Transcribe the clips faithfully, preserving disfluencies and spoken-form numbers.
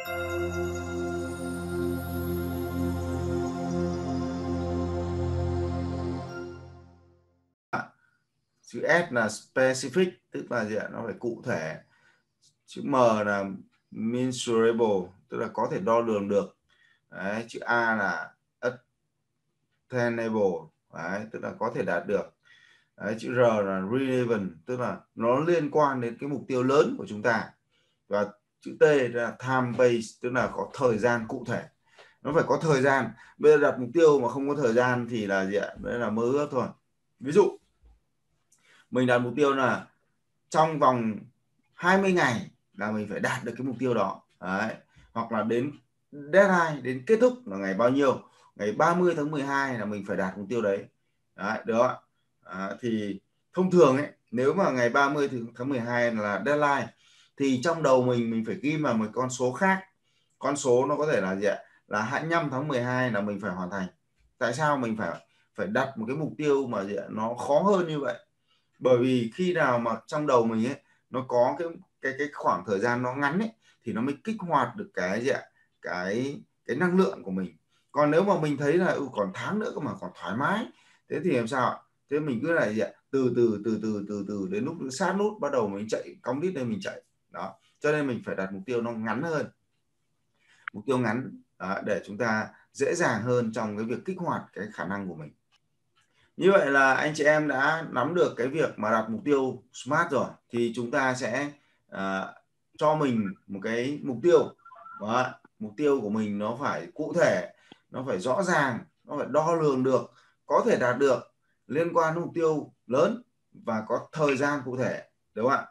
Chữ S là specific, tức là gì ạ? Nó phải cụ thể. Chữ M là measurable, tức là có thể đo lường được. Đấy, chữ A là attainable, đấy, tức là có thể đạt được. Đấy, chữ R là relevant, tức là nó liên quan đến cái mục tiêu lớn của chúng ta. Và chữ T là time based, tức là có thời gian cụ thể. Nó phải có thời gian. Bây giờ đặt mục tiêu mà không có thời gian thì là gì ạ? Đấy là mơ ước thôi. Ví dụ mình đặt mục tiêu là trong vòng hai mươi ngày là mình phải đạt được cái mục tiêu đó. Đấy. Hoặc là đến deadline, đến kết thúc là ngày bao nhiêu, ngày ba mươi tháng mười hai là mình phải đạt mục tiêu đấy. Đấy, được ạ. À, thì thông thường ấy, nếu mà ngày ba mươi tháng mười hai là deadline thì trong đầu mình mình phải ghi vào một con số khác. Con số nó có thể là gì ạ? Là hai mươi lăm tháng mười hai là mình phải hoàn thành. Tại sao mình phải phải đặt một cái mục tiêu mà gì ạ? Nó khó hơn như vậy? Bởi vì khi nào mà trong đầu mình ấy nó có cái cái cái khoảng thời gian nó ngắn ấy thì nó mới kích hoạt được cái gì ạ? Cái cái năng lượng của mình. Còn nếu mà mình thấy là ừ, còn tháng nữa cơ mà còn thoải mái, thế thì làm sao ạ? Thế mình cứ là gì ạ? Từ từ từ từ từ từ đến lúc sát nút bắt đầu mình chạy cong đít lên mình chạy. Đó. Cho nên mình phải đặt mục tiêu nó ngắn hơn. Mục tiêu ngắn đó, để chúng ta dễ dàng hơn trong cái việc kích hoạt cái khả năng của mình. Như vậy là anh chị em đã nắm được cái việc mà đặt mục tiêu SMART rồi, thì chúng ta sẽ uh, cho mình một cái mục tiêu. Đó, mục tiêu của mình nó phải cụ thể, nó phải rõ ràng, nó phải đo lường được, có thể đạt được, liên quan đến mục tiêu lớn và có thời gian cụ thể, đúng không ạ?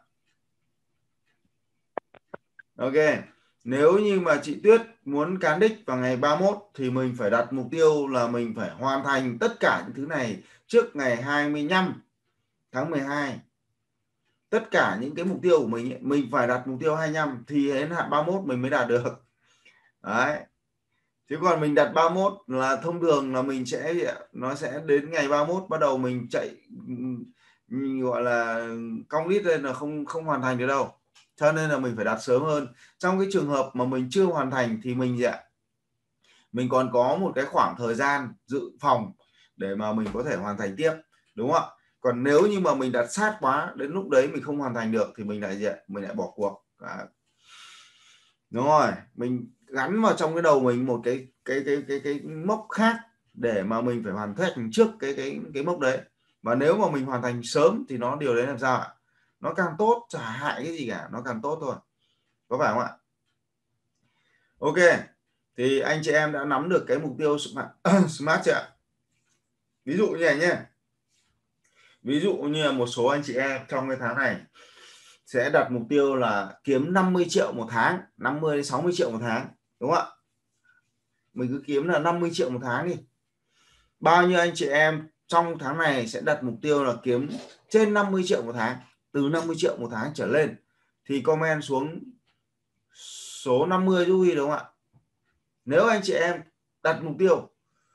Ok. Nếu như mà chị Tuyết muốn cán đích vào ngày ba mươi mốt thì mình phải đặt mục tiêu là mình phải hoàn thành tất cả những thứ này trước ngày hai mươi lăm tháng mười hai. Tất cả những cái mục tiêu của mình ấy, mình phải đặt mục tiêu hai mươi lăm thì đến hạn ba mươi mốt mình mới đạt được. Đấy. Chứ còn mình đặt ba mươi mốt là thông thường là mình sẽ nó sẽ đến ngày ba mươi mốt bắt đầu mình chạy gọi là cong đít lên là không không hoàn thành được đâu. Cho nên là mình phải đặt sớm hơn. Trong cái trường hợp mà mình chưa hoàn thành thì mình gì ạ? Mình còn có một cái khoảng thời gian dự phòng để mà mình có thể hoàn thành tiếp, đúng không ạ? Còn nếu như mà mình đặt sát quá, đến lúc đấy mình không hoàn thành được thì mình lại gì ạ? Mình lại bỏ cuộc. Đó. Đúng rồi, mình gắn vào trong cái đầu mình một cái cái cái cái cái mốc khác để mà mình phải hoàn thành trước cái cái cái mốc đấy. Và nếu mà mình hoàn thành sớm thì nó điều đấy làm sao ạ? Nó càng tốt, chả hại cái gì cả, nó càng tốt thôi. Có phải không ạ? Ok. Thì anh chị em đã nắm được cái mục tiêu SMART, SMART chưa ạ? Ví dụ như này nhé. Ví dụ như là một số anh chị em trong cái tháng này sẽ đặt mục tiêu là kiếm năm mươi triệu một tháng, năm mươi đến sáu mươi triệu một tháng, đúng không ạ? Mình cứ kiếm là năm mươi triệu một tháng đi. Bao nhiêu anh chị em trong tháng này sẽ đặt mục tiêu là kiếm trên năm mươi triệu một tháng, từ năm mươi triệu một tháng trở lên thì comment xuống số năm mươi giúp Huy, đúng không ạ? Nếu anh chị em đặt mục tiêu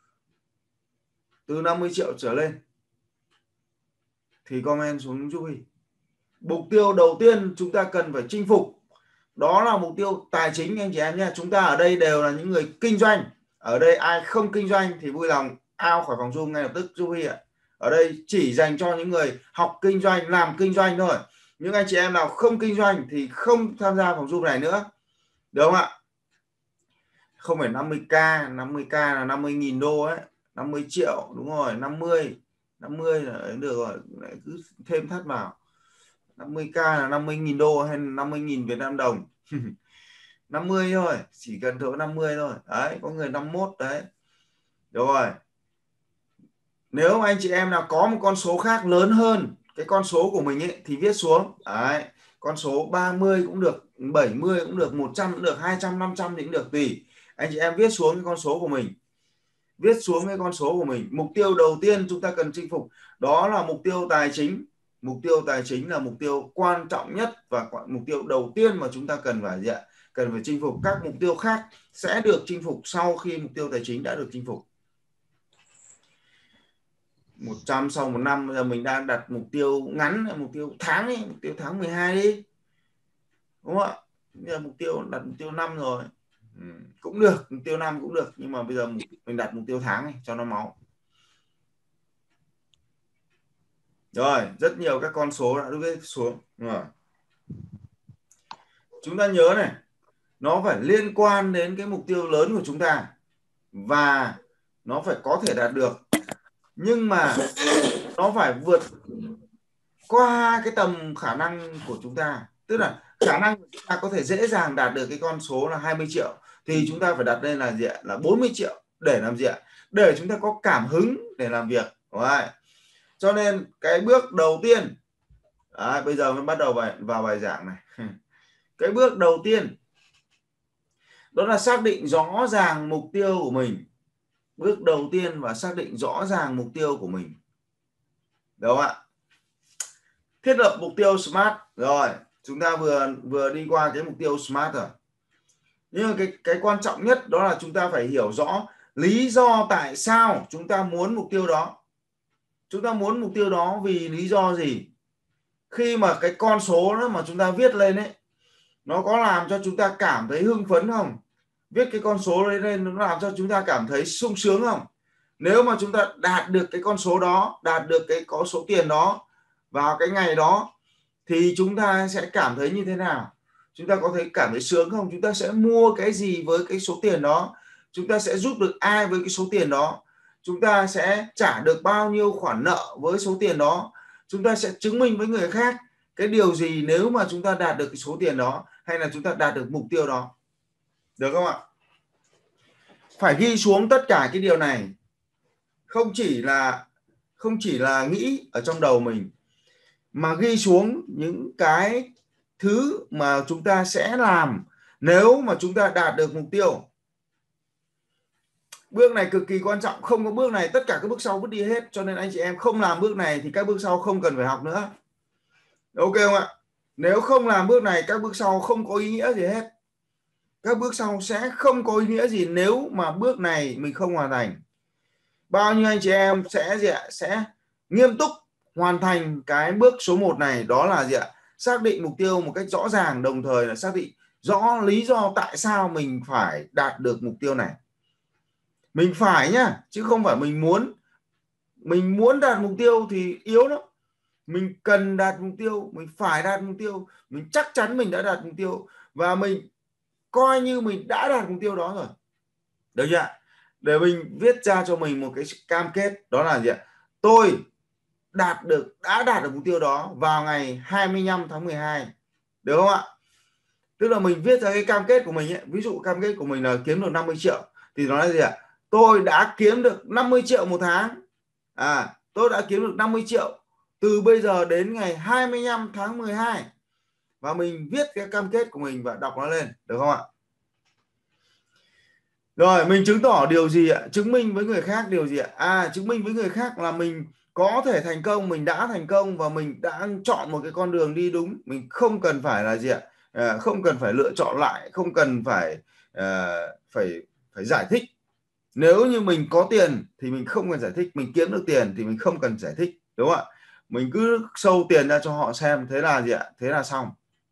từ năm mươi triệu trở lên thì comment xuống giúp Huy. Mục tiêu đầu tiên chúng ta cần phải chinh phục đó là mục tiêu tài chính anh chị em nhé. Chúng ta ở đây đều là những người kinh doanh. Ở đây ai không kinh doanh thì vui lòng out khỏi phòng Zoom ngay lập tức giúp Huy ạ. Ở đây chỉ dành cho những người học kinh doanh, làm kinh doanh thôi. Những anh chị em nào không kinh doanh thì không tham gia phòng Zoom này nữa, được không ạ? Không phải năm mươi k, năm mươi k là năm mươi nghìn đô ấy, năm mươi triệu, đúng rồi, năm mươi năm mươi là được rồi, lại cứ thêm thắt vào. năm mươi k là năm mươi nghìn đô hay năm mươi nghìn Việt Nam đồng. năm mươi thôi, chỉ cần thấu năm mươi thôi. Đấy, có người năm mươi mốt đấy. Rồi. Nếu anh chị em nào có một con số khác lớn hơn cái con số của mình ấy thì viết xuống. Đấy, con số ba mươi cũng được, bảy mươi cũng được, một trăm cũng được, hai trăm, năm trăm thì cũng được, tùy. Anh chị em viết xuống cái con số của mình. Viết xuống cái con số của mình. Mục tiêu đầu tiên chúng ta cần chinh phục đó là mục tiêu tài chính. Mục tiêu tài chính là mục tiêu quan trọng nhất và mục tiêu đầu tiên mà chúng ta cần phải gì ạ? Cần phải chinh phục. Các mục tiêu khác sẽ được chinh phục sau khi mục tiêu tài chính đã được chinh phục. một trăm sau một năm. Bây giờ mình đang đặt mục tiêu ngắn, mục tiêu tháng ấy, mục tiêu tháng mười hai đi, đúng không ạ? Bây giờ mục tiêu đặt mục tiêu năm rồi. Ừ, cũng được, mục tiêu năm cũng được, nhưng mà bây giờ mình đặt mục tiêu tháng này cho nó máu. Rồi, rất nhiều các con số đã viết xuống rồi. Chúng ta nhớ này, nó phải liên quan đến cái mục tiêu lớn của chúng ta và nó phải có thể đạt được, nhưng mà nó phải vượt qua cái tầm khả năng của chúng ta. Tức là khả năng của chúng ta có thể dễ dàng đạt được cái con số là hai mươi triệu thì chúng ta phải đặt lên là gì ạ? Là bốn mươi triệu để làm gì ạ? Để chúng ta có cảm hứng để làm việc. Right. Cho nên cái bước đầu tiên, đấy, bây giờ mới bắt đầu bài, vào bài giảng này. Cái bước đầu tiên đó là xác định rõ ràng mục tiêu của mình. Bước đầu tiên và xác định rõ ràng mục tiêu của mình. Đúng không ạ? Thiết lập mục tiêu SMART. Rồi, chúng ta vừa vừa đi qua cái mục tiêu SMART rồi. Nhưng cái cái quan trọng nhất đó là chúng ta phải hiểu rõ lý do tại sao chúng ta muốn mục tiêu đó. Chúng ta muốn mục tiêu đó vì lý do gì? Khi mà cái con số đó mà chúng ta viết lên ấy, nó có làm cho chúng ta cảm thấy hưng phấn không? Viết cái con số đấy lên nó làm cho chúng ta cảm thấy sung sướng không? Nếu mà chúng ta đạt được cái con số đó, đạt được cái có số tiền đó vào cái ngày đó thì chúng ta sẽ cảm thấy như thế nào? Chúng ta có thấy cảm thấy sướng không? Chúng ta sẽ mua cái gì với cái số tiền đó? Chúng ta sẽ giúp được ai với cái số tiền đó? Chúng ta sẽ trả được bao nhiêu khoản nợ với số tiền đó? Chúng ta sẽ chứng minh với người khác cái điều gì nếu mà chúng ta đạt được cái số tiền đó, hay là chúng ta đạt được mục tiêu đó. Được không ạ? Phải ghi xuống tất cả cái điều này. Không chỉ là không chỉ là nghĩ ở trong đầu mình, mà ghi xuống những cái thứ mà chúng ta sẽ làm nếu mà chúng ta đạt được mục tiêu. Bước này cực kỳ quan trọng, không có bước này tất cả các bước sau vứt đi hết, cho nên anh chị em không làm bước này thì các bước sau không cần phải học nữa. Ok không ạ? Nếu không làm bước này, các bước sau không có ý nghĩa gì hết. Các bước sau sẽ không có ý nghĩa gì nếu mà bước này mình không hoàn thành. Bao nhiêu anh chị em sẽ gì ạ? Sẽ nghiêm túc hoàn thành cái bước số một này, đó là gì ạ? Xác định mục tiêu một cách rõ ràng, đồng thời là xác định rõ lý do tại sao mình phải đạt được mục tiêu này. Mình phải nhá, chứ không phải mình muốn. Mình muốn đạt mục tiêu thì yếu lắm. Mình cần đạt mục tiêu, mình phải đạt mục tiêu, mình chắc chắn mình đã đạt mục tiêu và mình coi như mình đã đạt mục tiêu đó rồi. Được chưa? Để mình viết ra cho mình một cái cam kết, đó là gì ạ? Tôi đạt được đã đạt được mục tiêu đó vào ngày hai mươi lăm tháng mười hai. Được không ạ? Tức là mình viết ra cái cam kết của mình ấy. Ví dụ cam kết của mình là kiếm được năm mươi triệu thì nó là gì ạ? Tôi đã kiếm được năm mươi triệu một tháng. À, tôi đã kiếm được năm mươi triệu từ bây giờ đến ngày hai mươi lăm tháng mười hai. Và mình viết cái cam kết của mình và đọc nó lên, được không ạ? Rồi, mình chứng tỏ điều gì ạ? Chứng minh với người khác điều gì ạ? À, chứng minh với người khác là mình có thể thành công, mình đã thành công và mình đã chọn một cái con đường đi đúng. Mình không cần phải là gì ạ? À, không cần phải lựa chọn lại, không cần phải à, phải phải giải thích. Nếu như mình có tiền thì mình không cần giải thích, mình kiếm được tiền thì mình không cần giải thích, đúng không ạ? Mình cứ sâu tiền ra cho họ xem, thế là gì ạ? Thế là xong.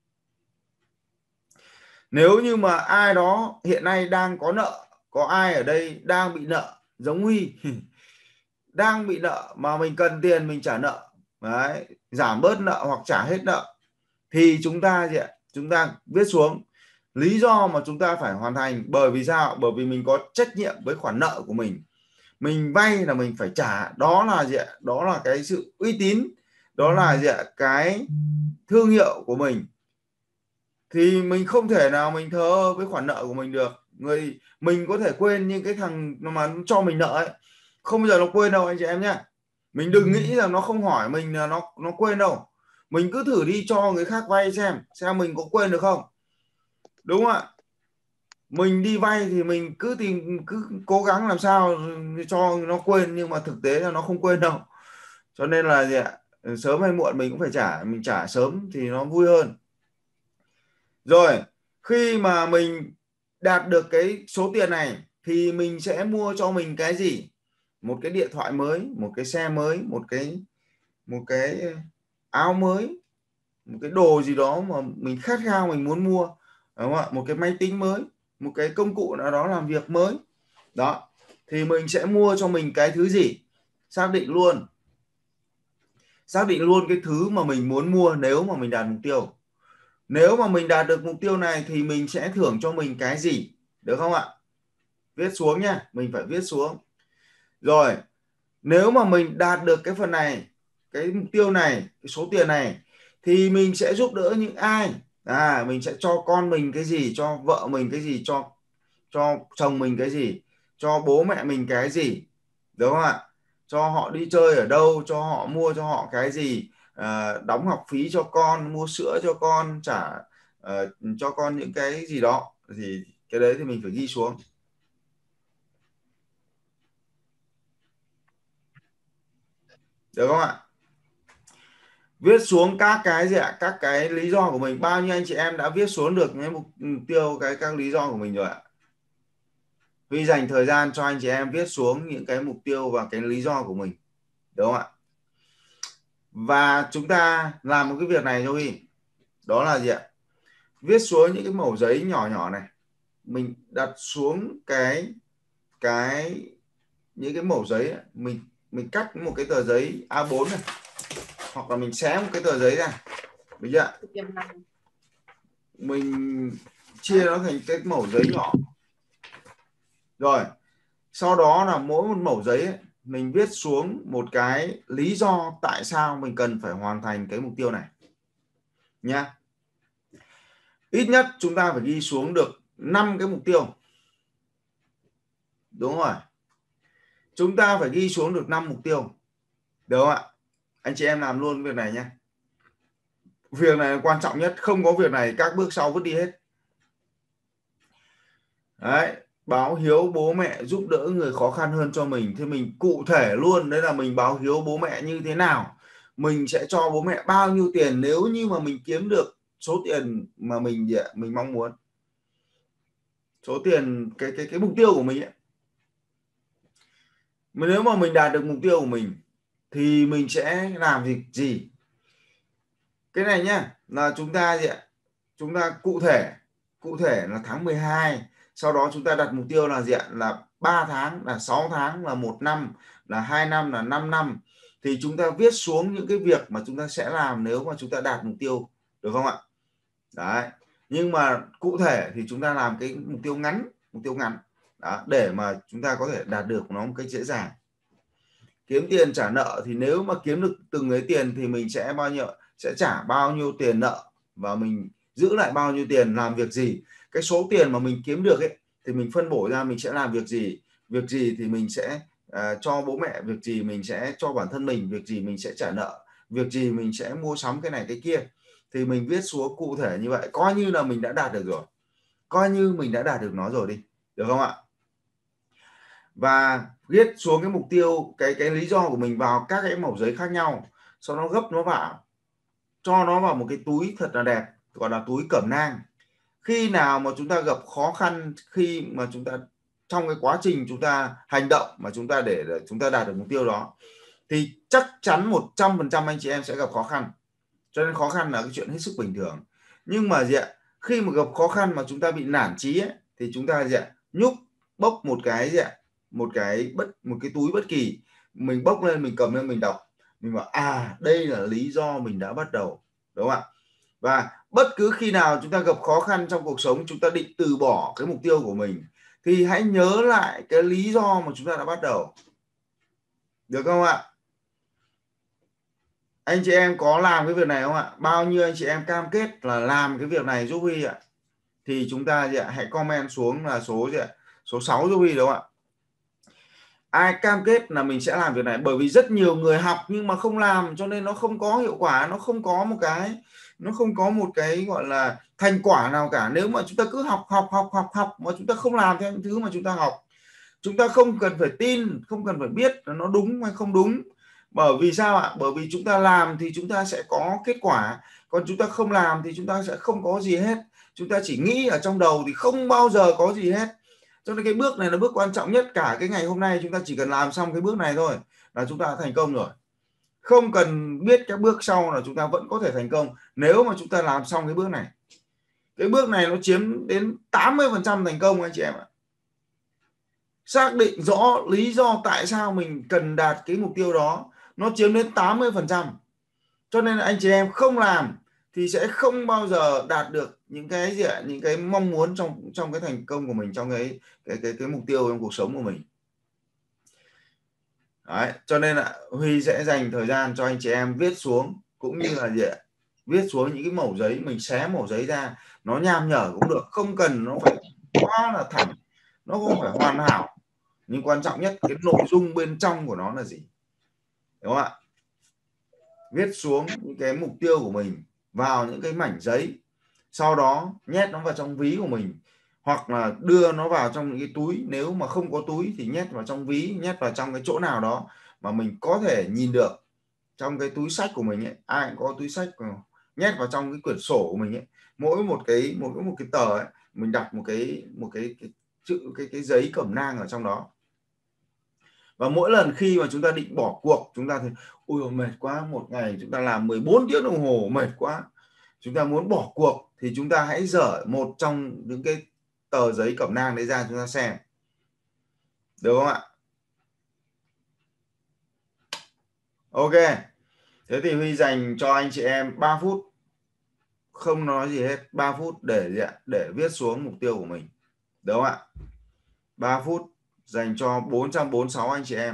Nếu như mà ai đó hiện nay đang có nợ, có ai ở đây đang bị nợ giống Huy đang bị nợ mà mình cần tiền mình trả nợ, đấy, giảm bớt nợ hoặc trả hết nợ, thì chúng ta gì ạ? Chúng ta viết xuống lý do mà chúng ta phải hoàn thành. Bởi vì sao? Bởi vì mình có trách nhiệm với khoản nợ của mình. Mình vay là mình phải trả, đó là gì ạ? Đó là cái sự uy tín, đó là gì ạ? Cái thương hiệu của mình. Thì mình không thể nào mình thờ ơ với khoản nợ của mình được. Người mình có thể quên, nhưng cái thằng mà cho mình nợ ấy không bao giờ nó quên đâu anh chị em nhé. Mình đừng nghĩ rằng nó không hỏi mình là nó nó quên đâu. Mình cứ thử đi cho người khác vay xem xem mình có quên được không, đúng không ạ? Mình đi vay thì mình cứ tìm cứ cố gắng làm sao cho nó quên, nhưng mà thực tế là nó không quên đâu. Cho nên là gì ạ? Sớm hay muộn mình cũng phải trả, mình trả sớm thì nó vui hơn. Rồi, khi mà mình đạt được cái số tiền này thì mình sẽ mua cho mình cái gì? Một cái điện thoại mới, một cái xe mới, một cái một cái áo mới, một cái đồ gì đó mà mình khát khao mình muốn mua, đúng không ạ? Một cái máy tính mới, một cái công cụ nào đó làm việc mới đó, thì mình sẽ mua cho mình cái thứ gì, xác định luôn xác định luôn cái thứ mà mình muốn mua nếu mà mình đạt mục tiêu. Nếu mà mình đạt được mục tiêu này thì mình sẽ thưởng cho mình cái gì, được không ạ? Viết xuống nha, mình phải viết xuống. Rồi, nếu mà mình đạt được cái phần này, cái mục tiêu này, cái số tiền này, thì mình sẽ giúp đỡ những ai? À, mình sẽ cho con mình cái gì, cho vợ mình cái gì, cho cho chồng mình cái gì, cho bố mẹ mình cái gì, đúng không ạ? Cho họ đi chơi ở đâu, cho họ mua cho họ cái gì, à, đóng học phí cho con, mua sữa cho con, trả uh, cho con những cái gì đó, thì cái đấy thì mình phải ghi xuống, được không ạ? Viết xuống các cái gì ạ? Các cái lý do của mình. Bao nhiêu anh chị em đã viết xuống được những mục tiêu, cái các lý do của mình rồi ạ? Huy dành thời gian cho anh chị em viết xuống những cái mục tiêu và cái lý do của mình, đúng không ạ? Và chúng ta làm một cái việc này cho Huy, đó là gì ạ? Viết xuống những cái mẩu giấy nhỏ nhỏ này, mình đặt xuống cái cái những cái mẩu giấy ấy. mình mình cắt một cái tờ giấy A bốn này, hoặc là mình xé một cái tờ giấy ra, được chưa? Mình chia nó thành cái mẩu giấy nhỏ. Rồi sau đó là mỗi một mẩu giấy ấy, mình viết xuống một cái lý do tại sao mình cần phải hoàn thành cái mục tiêu này nha. Ít nhất chúng ta phải ghi xuống được năm cái mục tiêu, đúng rồi, chúng ta phải ghi xuống được năm mục tiêu, được không ạ? Anh chị em làm luôn việc này nhé, việc này là quan trọng nhất, không có việc này các bước sau vứt đi hết. Đấy, báo hiếu bố mẹ giúp đỡ người khó khăn hơn cho mình, thì mình cụ thể luôn, đấy là mình báo hiếu bố mẹ như thế nào, mình sẽ cho bố mẹ bao nhiêu tiền nếu như mà mình kiếm được số tiền mà mình mình mong muốn, số tiền cái cái cái mục tiêu của mình ấy. Mà nếu mà mình đạt được mục tiêu của mình thì mình sẽ làm việc gì? Cái này nhá, là chúng ta gì ạ? Chúng ta cụ thể cụ thể là tháng mười hai, sau đó chúng ta đặt mục tiêu là gì ạ? Là ba tháng, là sáu tháng, là một năm, là hai năm, là năm năm. Thì chúng ta viết xuống những cái việc mà chúng ta sẽ làm nếu mà chúng ta đạt mục tiêu, được không ạ? Đấy. Nhưng mà cụ thể thì chúng ta làm cái mục tiêu ngắn, mục tiêu ngắn đó, để mà chúng ta có thể đạt được nó một cách dễ dàng. Kiếm tiền trả nợ thì nếu mà kiếm được từng ấy tiền thì mình sẽ bao nhiêu, sẽ trả bao nhiêu tiền nợ và mình giữ lại bao nhiêu tiền làm việc gì. Cái số tiền mà mình kiếm được ấy thì mình phân bổ ra mình sẽ làm việc gì, việc gì thì mình sẽ uh, cho bố mẹ, việc gì mình sẽ cho bản thân mình, việc gì mình sẽ trả nợ, việc gì mình sẽ mua sắm cái này cái kia, thì mình viết xuống cụ thể như vậy, coi như là mình đã đạt được rồi, coi như mình đã đạt được nó rồi đi, được không ạ? Và viết xuống cái mục tiêu, cái cái lý do của mình vào các cái mẩu giấy khác nhau, sau đó gấp nó vào, cho nó vào một cái túi thật là đẹp, gọi là túi cẩm nang. Khi nào mà chúng ta gặp khó khăn, khi mà chúng ta trong cái quá trình chúng ta hành động mà chúng ta để, để chúng ta đạt được mục tiêu đó, thì chắc chắn một trăm phần trăm anh chị em sẽ gặp khó khăn. Cho nên khó khăn là cái chuyện hết sức bình thường. Nhưng mà gì ạ, khi mà gặp khó khăn mà chúng ta bị nản chí ấy, thì chúng ta gì ạ, nhúc bốc một cái gì ạ, một cái bất một cái túi bất kỳ, mình bốc lên, mình cầm lên, mình đọc, mình bảo à đây là lý do mình đã bắt đầu, đúng không ạ? Và bất cứ khi nào chúng ta gặp khó khăn trong cuộc sống, chúng ta định từ bỏ cái mục tiêu của mình, thì hãy nhớ lại cái lý do mà chúng ta đã bắt đầu, được không ạ? Anh chị em có làm cái việc này không ạ? Bao nhiêu anh chị em cam kết là làm cái việc này giúp Huy ạ? Thì chúng ta gì ạ? Hãy comment xuống là số gì ạ? Số sáu giúp Huy, đúng không ạ? Ai cam kết là mình sẽ làm việc này, bởi vì rất nhiều người học nhưng mà không làm, cho nên nó không có hiệu quả, nó không có một cái nó không có một cái gọi là thành quả nào cả. Nếu mà chúng ta cứ học học học học học mà chúng ta không làm theo những thứ mà chúng ta học, chúng ta không cần phải tin, không cần phải biết là nó đúng hay không đúng. Bởi vì sao ạ? Bởi vì chúng ta làm thì chúng ta sẽ có kết quả, còn chúng ta không làm thì chúng ta sẽ không có gì hết. Chúng ta chỉ nghĩ ở trong đầu thì không bao giờ có gì hết. Cho nên cái bước này là bước quan trọng nhất. Cả cái ngày hôm nay chúng ta chỉ cần làm xong cái bước này thôi là chúng ta đã thành công rồi. Không cần biết các bước sau là chúng ta vẫn có thể thành công nếu mà chúng ta làm xong cái bước này. Cái bước này nó chiếm đến tám mươi phần trăm thành công anh chị em ạ. Xác định rõ lý do tại sao mình cần đạt cái mục tiêu đó, nó chiếm đến tám mươi phần trăm. Cho nên là anh chị em không làm thì sẽ không bao giờ đạt được những cái gì ạ, những cái mong muốn trong trong cái thành công của mình, trong cái cái cái cái mục tiêu trong cuộc sống của mình. Đấy, cho nên là Huy sẽ dành thời gian cho anh chị em viết xuống, cũng như là gì ạ? Viết xuống những cái mẩu giấy, mình xé mẩu giấy ra, nó nham nhở cũng được, không cần nó phải quá là thẳng, nó không phải hoàn hảo, nhưng quan trọng nhất cái nội dung bên trong của nó là gì, đúng không ạ? Viết xuống những cái mục tiêu của mình vào những cái mảnh giấy, sau đó nhét nó vào trong ví của mình, hoặc là đưa nó vào trong những cái túi, nếu mà không có túi thì nhét vào trong ví, nhét vào trong cái chỗ nào đó mà mình có thể nhìn được. Trong cái túi sách của mình ấy, ai cũng có túi sách, nhét vào trong cái quyển sổ của mình ấy, mỗi một cái một cái một cái tờ ấy, mình đặt một cái một cái, cái chữ cái cái giấy cẩm nang ở trong đó. Và mỗi lần khi mà chúng ta định bỏ cuộc, chúng ta thấy ui mệt quá, một ngày chúng ta làm mười bốn tiếng đồng hồ mệt quá, chúng ta muốn bỏ cuộc, thì chúng ta hãy dở một trong những cái tờ giấy cẩm nang đấy ra chúng ta xem, được không ạ? Ok, thế thì Huy dành cho anh chị em ba phút, không nói gì hết, ba phút để để viết xuống mục tiêu của mình, được không ạ? ba phút dành cho bốn trăm bốn mươi sáu anh chị em.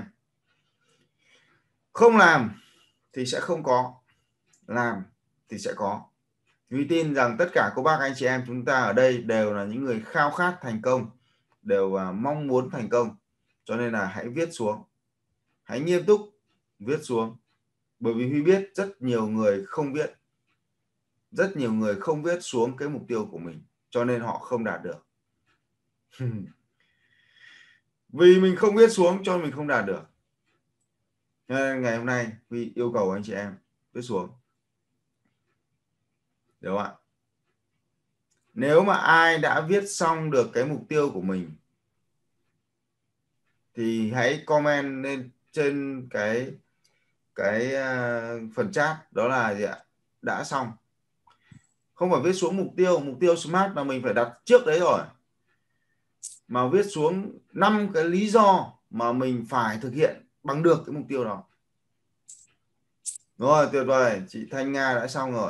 Không làm thì sẽ không có, làm thì sẽ có. Huy tin rằng tất cả các bác anh chị em chúng ta ở đây đều là những người khao khát thành công, đều uh, mong muốn thành công, cho nên là hãy viết xuống, hãy nghiêm túc viết xuống, bởi vì Huy biết rất nhiều người không viết, rất nhiều người không viết xuống cái mục tiêu của mình, cho nên họ không đạt được. Vì mình không viết xuống cho mình không đạt được. Nên ngày hôm nay Huy yêu cầu anh chị em viết xuống, được không ạ? Nếu mà ai đã viết xong được cái mục tiêu của mình thì hãy comment lên trên cái cái uh, phần chat, đó là gì ạ? Đã xong. Không phải viết xuống mục tiêu, mục tiêu SMART là mình phải đặt trước đấy rồi, mà viết xuống năm cái lý do mà mình phải thực hiện bằng được cái mục tiêu đó. Rồi, tuyệt vời, chị Thanh Nga đã xong rồi.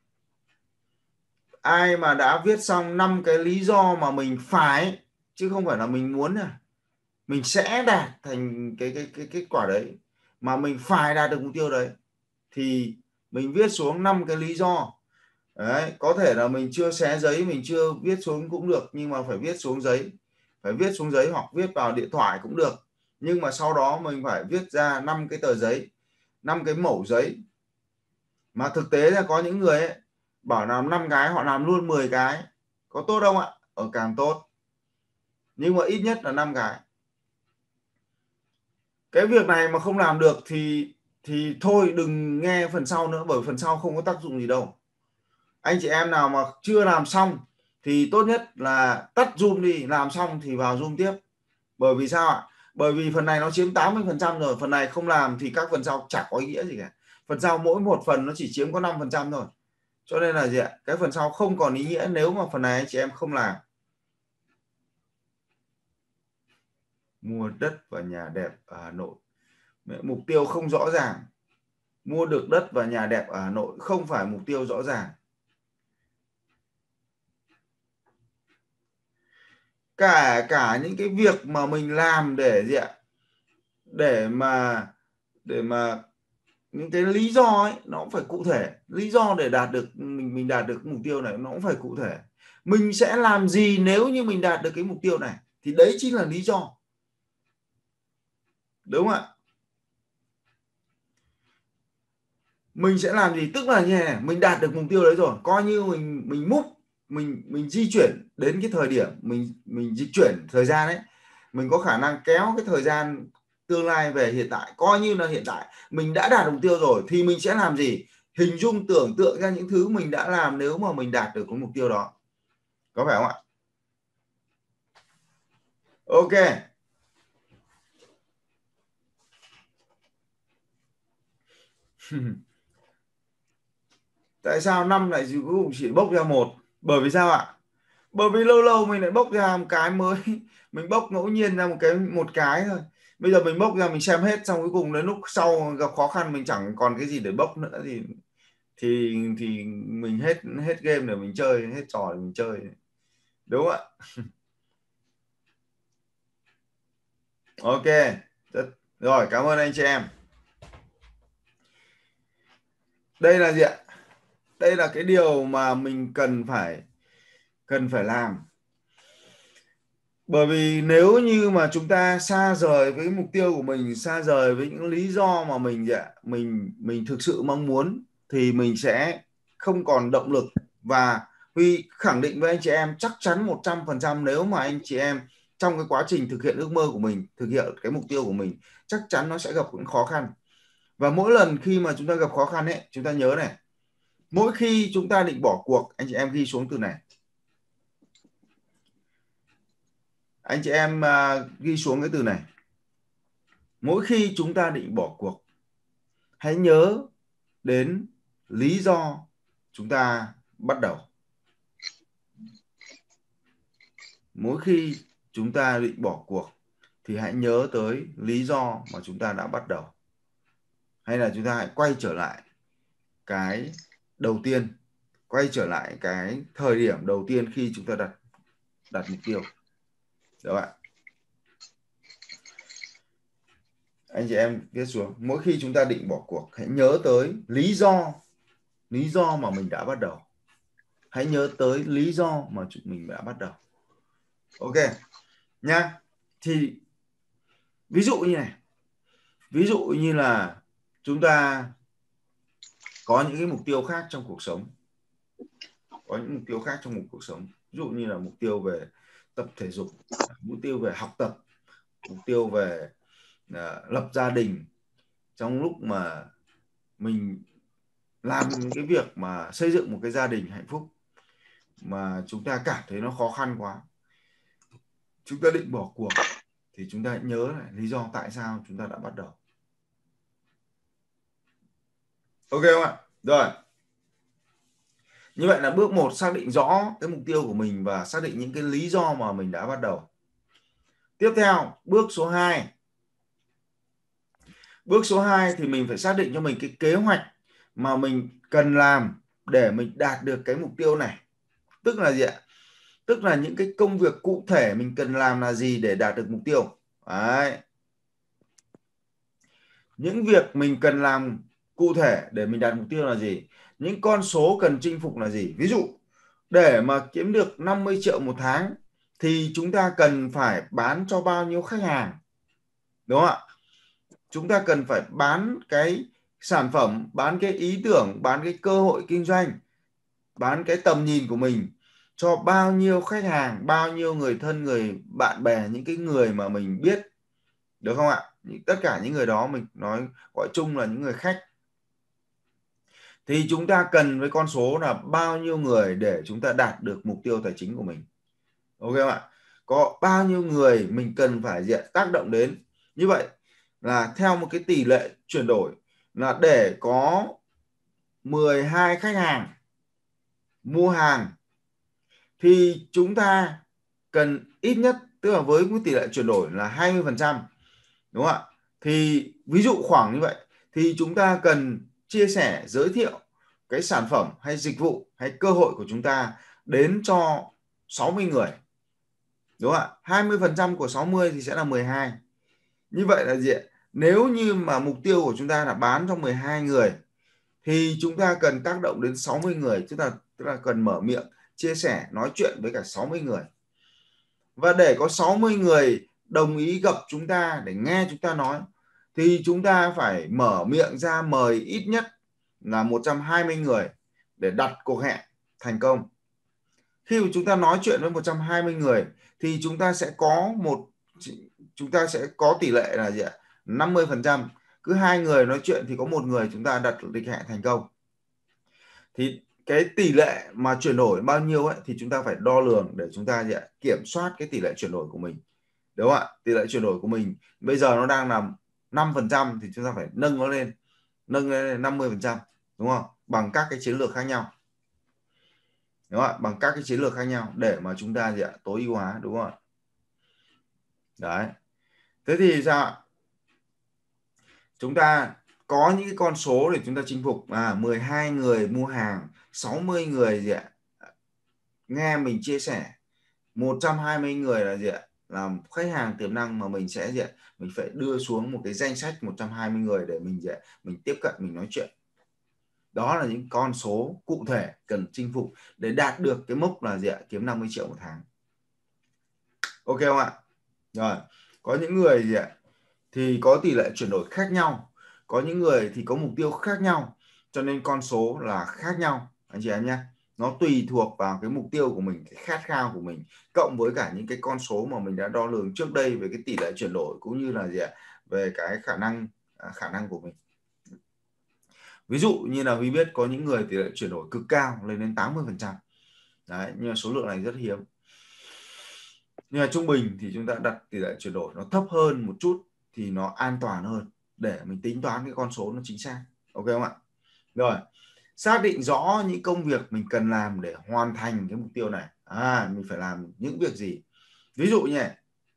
Ai mà đã viết xong năm cái lý do mà mình phải, chứ không phải là mình muốn à, mình sẽ đạt thành cái cái cái kết quả đấy, mà mình phải đạt được mục tiêu đấy, thì mình viết xuống năm cái lý do đấy. Có thể là mình chưa xé giấy, mình chưa viết xuống cũng được, nhưng mà phải viết xuống giấy, phải viết xuống giấy hoặc viết vào điện thoại cũng được, nhưng mà sau đó mình phải viết ra năm cái tờ giấy, năm cái mẩu giấy. Mà thực tế là có những người ấy, bảo làm năm cái họ làm luôn mười cái, có tốt không ạ? Ở càng tốt, nhưng mà ít nhất là năm cái. Cái việc này mà không làm được thì thì thôi đừng nghe phần sau nữa, bởi phần sau không có tác dụng gì đâu. Anh chị em nào mà chưa làm xong thì tốt nhất là tắt Zoom đi, làm xong thì vào Zoom tiếp. Bởi vì sao ạ? Bởi vì phần này nó chiếm tám mươi phần trăm rồi, phần này không làm thì các phần sau chả có ý nghĩa gì cả. Phần sau mỗi một phần nó chỉ chiếm có năm phần trăm thôi, cho nên là gì ạ? Cái phần sau không còn ý nghĩa nếu mà phần này anh chị em không làm. Mua đất và nhà đẹp ở Hà Nội, mục tiêu không rõ ràng. Mua được đất và nhà đẹp ở Hà Nội không phải mục tiêu rõ ràng. Cả cả những cái việc mà mình làm để gì ạ? Để mà để mà những cái lý do ấy nó cũng phải cụ thể, lý do để đạt được mình mình đạt được mục tiêu này nó cũng phải cụ thể. Mình sẽ làm gì nếu như mình đạt được cái mục tiêu này, thì đấy chính là lý do, đúng không ạ? Mình sẽ làm gì, tức là như này, mình đạt được mục tiêu đấy rồi, coi như mình mình múc mình mình di chuyển đến cái thời điểm mình mình di chuyển thời gian ấy, mình có khả năng kéo cái thời gian tương lai về hiện tại, coi như là hiện tại mình đã đạt mục tiêu rồi, thì mình sẽ làm gì? Hình dung tưởng tượng ra những thứ mình đã làm nếu mà mình đạt được cái mục tiêu đó, có phải không ạ? Ok. Tại sao năm lại cuối cùng chỉ bốc ra một? Bởi vì sao ạ? Bởi vì lâu lâu mình lại bốc ra một cái mới, mình bốc ngẫu nhiên ra một cái một cái thôi. Bây giờ mình bốc ra mình xem hết, xong cuối cùng đến lúc sau gặp khó khăn mình chẳng còn cái gì để bốc nữa thì thì thì mình hết hết game để mình chơi, hết trò để mình chơi, đúng không ạ? Ok, rất rồi, cảm ơn anh chị em. Đây là gì ạ? Đây là cái điều mà mình cần phải cần phải làm. Bởi vì nếu như mà chúng ta xa rời với mục tiêu của mình, xa rời với những lý do mà mình gì ạ? mình mình thực sự mong muốn, thì mình sẽ không còn động lực. Và Huy khẳng định với anh chị em chắc chắn một trăm phần trăm, nếu mà anh chị em trong cái quá trình thực hiện ước mơ của mình, thực hiện cái mục tiêu của mình, chắc chắn nó sẽ gặp những khó khăn. Và mỗi lần khi mà chúng ta gặp khó khăn ấy, chúng ta nhớ này, mỗi khi chúng ta định bỏ cuộc, anh chị em ghi xuống từ này, anh chị em uh, ghi xuống cái từ này, mỗi khi chúng ta định bỏ cuộc, hãy nhớ đến lý do chúng ta bắt đầu. Mỗi khi chúng ta định bỏ cuộc thì hãy nhớ tới lý do mà chúng ta đã bắt đầu. Hay là chúng ta hãy quay trở lại cái đầu tiên, quay trở lại cái thời điểm đầu tiên khi chúng ta đặt đặt mục tiêu. Được ạ. Anh chị em viết xuống, mỗi khi chúng ta định bỏ cuộc, hãy nhớ tới lý do lý do mà mình đã bắt đầu. Hãy nhớ tới lý do mà chúng mình đã bắt đầu. Ok nha. Thì ví dụ như này, ví dụ như là chúng ta có những cái mục tiêu khác trong cuộc sống, có những mục tiêu khác trong một cuộc sống, ví dụ như là mục tiêu về tập thể dục, mục tiêu về học tập, mục tiêu về uh, lập gia đình. Trong lúc mà mình làm cái việc mà xây dựng một cái gia đình hạnh phúc mà chúng ta cảm thấy nó khó khăn quá, chúng ta định bỏ cuộc, thì chúng ta hãy nhớ lại lý do tại sao chúng ta đã bắt đầu. Ok không ạ? Rồi. Như vậy là bước một, xác định rõ cái mục tiêu của mình và xác định những cái lý do mà mình đã bắt đầu. Tiếp theo, bước số hai. Bước số hai thì mình phải xác định cho mình cái kế hoạch mà mình cần làm để mình đạt được cái mục tiêu này. Tức là gì ạ? Tức là những cái công việc cụ thể mình cần làm là gì để đạt được mục tiêu. Đấy. Những việc mình cần làm cụ thể để mình đạt mục tiêu là gì? Những con số cần chinh phục là gì? Ví dụ, để mà kiếm được năm mươi triệu một tháng thì chúng ta cần phải bán cho bao nhiêu khách hàng? Đúng không ạ? Chúng ta cần phải bán cái sản phẩm, bán cái ý tưởng, bán cái cơ hội kinh doanh, bán cái tầm nhìn của mình cho bao nhiêu khách hàng, bao nhiêu người thân, người bạn bè, những cái người mà mình biết. Được không ạ? Tất cả những người đó mình nói gọi chung là những người khách. Thì chúng ta cần với con số là bao nhiêu người để chúng ta đạt được mục tiêu tài chính của mình. Ok không ạ? Có bao nhiêu người mình cần phải diện tác động đến. Như vậy là theo một cái tỷ lệ chuyển đổi là để có mười hai khách hàng mua hàng thì chúng ta cần ít nhất, tức là với cái tỷ lệ chuyển đổi là hai mươi phần trăm, đúng không ạ? Thì ví dụ khoảng như vậy thì chúng ta cần chia sẻ, giới thiệu cái sản phẩm hay dịch vụ hay cơ hội của chúng ta đến cho sáu mươi người, đúng không ạ? hai mươi phần trăm của sáu mươi thì sẽ là mười hai. Như vậy là gì ạ? Nếu như mà mục tiêu của chúng ta là bán cho mười hai người thì chúng ta cần tác động đến sáu mươi người, tức là tức là cần mở miệng chia sẻ, nói chuyện với cả sáu mươi người. Và để có sáu mươi người đồng ý gặp chúng ta để nghe chúng ta nói thì chúng ta phải mở miệng ra mời ít nhất là một trăm hai mươi người để đặt cuộc hẹn thành công. Khi mà chúng ta nói chuyện với một trăm hai mươi người thì chúng ta sẽ có một chúng ta sẽ có tỷ lệ là gì ạ? năm mươi phần trăm. Cứ hai người nói chuyện thì có một người chúng ta đặt lịch hẹn thành công. Thì cái tỷ lệ mà chuyển đổi bao nhiêu ấy thì chúng ta phải đo lường để chúng ta gì ạ? Kiểm soát cái tỷ lệ chuyển đổi của mình. Đúng không ạ? Tỷ lệ chuyển đổi của mình bây giờ nó đang là năm phần trăm thì chúng ta phải nâng nó lên, nâng lên năm mươi phần trăm, đúng không? Bằng các cái chiến lược khác nhau. đúng không ạ? Bằng các cái chiến lược khác nhau để mà chúng ta gì ạ? Tối ưu hóa, đúng không ạ? Đấy. Thế thì sao ạ? Chúng ta có những cái con số để chúng ta chinh phục. À, mười hai người mua hàng, sáu mươi người gì ạ? Nghe mình chia sẻ, một trăm hai mươi người là gì ạ? Làm khách hàng tiềm năng mà mình sẽ gì ạ? Mình phải đưa xuống một cái danh sách một trăm hai mươi người để mình gì ạ? Mình tiếp cận, mình nói chuyện. Đó là những con số cụ thể cần chinh phục để đạt được cái mốc là gì ạ? Kiếm năm mươi triệu một tháng. Ok không ạ? Rồi, có những người gì ạ? Thì có tỷ lệ chuyển đổi khác nhau, có những người thì có mục tiêu khác nhau, cho nên con số là khác nhau anh chị em nhé. Nó tùy thuộc vào cái mục tiêu của mình, cái khát khao của mình, cộng với cả những cái con số mà mình đã đo lường trước đây về cái tỷ lệ chuyển đổi cũng như là gì ạ? Về cái khả năng khả năng của mình. Ví dụ như là Huy biết có những người tỷ lệ chuyển đổi cực cao lên đến tám mươi phần trăm. Đấy, nhưng mà số lượng này rất hiếm. Nhưng mà trung bình thì chúng ta đặt tỷ lệ chuyển đổi nó thấp hơn một chút thì nó an toàn hơn để mình tính toán cái con số nó chính xác. Ok không ạ? Rồi, xác định rõ những công việc mình cần làm để hoàn thành cái mục tiêu này. À, mình phải làm những việc gì? Ví dụ như này,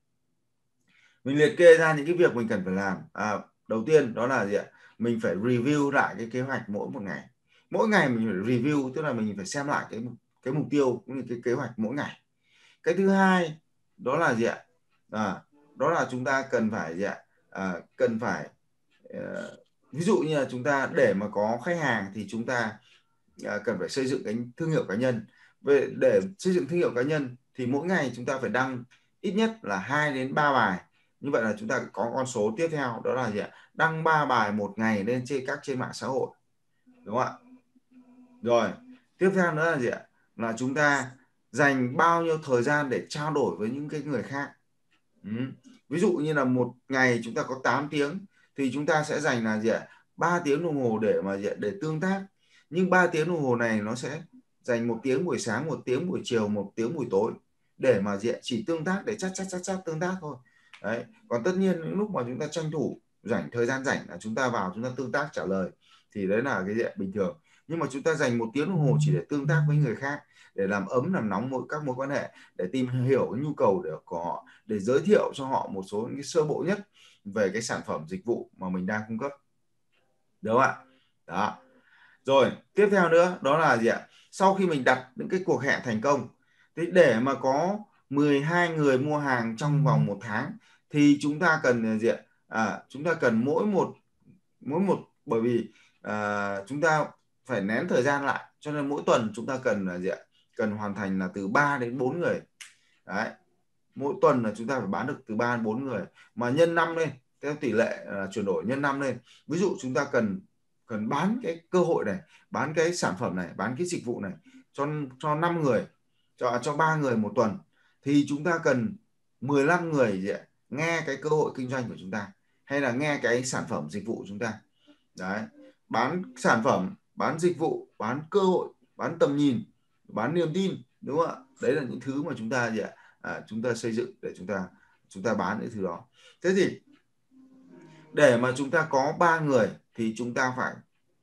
mình liệt kê ra những cái việc mình cần phải làm. À, đầu tiên đó là gì ạ? Mình phải review lại cái kế hoạch mỗi một ngày. Mỗi ngày mình phải review, tức là mình phải xem lại cái cái mục tiêu cũng như cái kế hoạch mỗi ngày. Cái thứ hai đó là gì ạ? À, đó là chúng ta cần phải gì ạ? À, cần phải uh, ví dụ như là chúng ta để mà có khách hàng thì chúng ta uh, cần phải xây dựng cái thương hiệu cá nhân. Về để xây dựng thương hiệu cá nhân thì mỗi ngày chúng ta phải đăng ít nhất là hai đến ba bài. Như vậy là chúng ta có con số tiếp theo đó là gì ạ? Đăng ba bài một ngày lên trên các trên mạng xã hội, đúng không ạ? Rồi, tiếp theo nữa là gì ạ? Là chúng ta dành bao nhiêu thời gian để trao đổi với những cái người khác. Ừ. Ví dụ như là một ngày chúng ta có tám tiếng thì chúng ta sẽ dành là gì ạ? ba tiếng đồng hồ để mà gì ạ? Để tương tác. Nhưng ba tiếng đồng hồ này nó sẽ dành một tiếng buổi sáng, một tiếng buổi chiều, một tiếng buổi tối để mà gì ạ? Chỉ tương tác để chat chat chat chat tương tác thôi. Đấy. Còn tất nhiên những lúc mà chúng ta tranh thủ rảnh thời gian rảnh là chúng ta vào chúng ta tương tác trả lời thì đấy là cái gì ạ? Bình thường. Nhưng mà chúng ta dành một tiếng đồng hồ chỉ để tương tác với người khác, để làm ấm làm nóng mỗi các mối quan hệ, để tìm hiểu cái nhu cầu để của họ, để giới thiệu cho họ một số những cái sơ bộ nhất về cái sản phẩm dịch vụ mà mình đang cung cấp, đúng không ạ? Đó. Rồi tiếp theo nữa đó là gì ạ? Sau khi mình đặt những cái cuộc hẹn thành công thì để mà có mười hai người mua hàng trong vòng một tháng thì chúng ta cần gì ạ? À, chúng ta cần mỗi một mỗi một bởi vì à, chúng ta phải nén thời gian lại, cho nên mỗi tuần chúng ta cần là gì ạ? Cần hoàn thành là từ ba đến bốn người. Đấy, mỗi tuần là chúng ta phải bán được từ ba đến bốn người mà nhân năm lên, theo tỷ lệ uh, chuyển đổi nhân năm lên. Ví dụ chúng ta cần cần bán cái cơ hội này, bán cái sản phẩm này, bán cái dịch vụ này cho cho năm người, cho cho ba người một tuần thì chúng ta cần mười lăm người gì ạ? Nghe cái cơ hội kinh doanh của chúng ta hay là nghe cái sản phẩm dịch vụ của chúng ta. Đấy, bán sản phẩm, bán dịch vụ, bán cơ hội, bán tầm nhìn, bán niềm tin, đúng không ạ? Đấy là những thứ mà chúng ta gì ạ? À, chúng ta xây dựng để chúng ta chúng ta bán những thứ đó. Thế thì để mà chúng ta có ba người thì chúng ta phải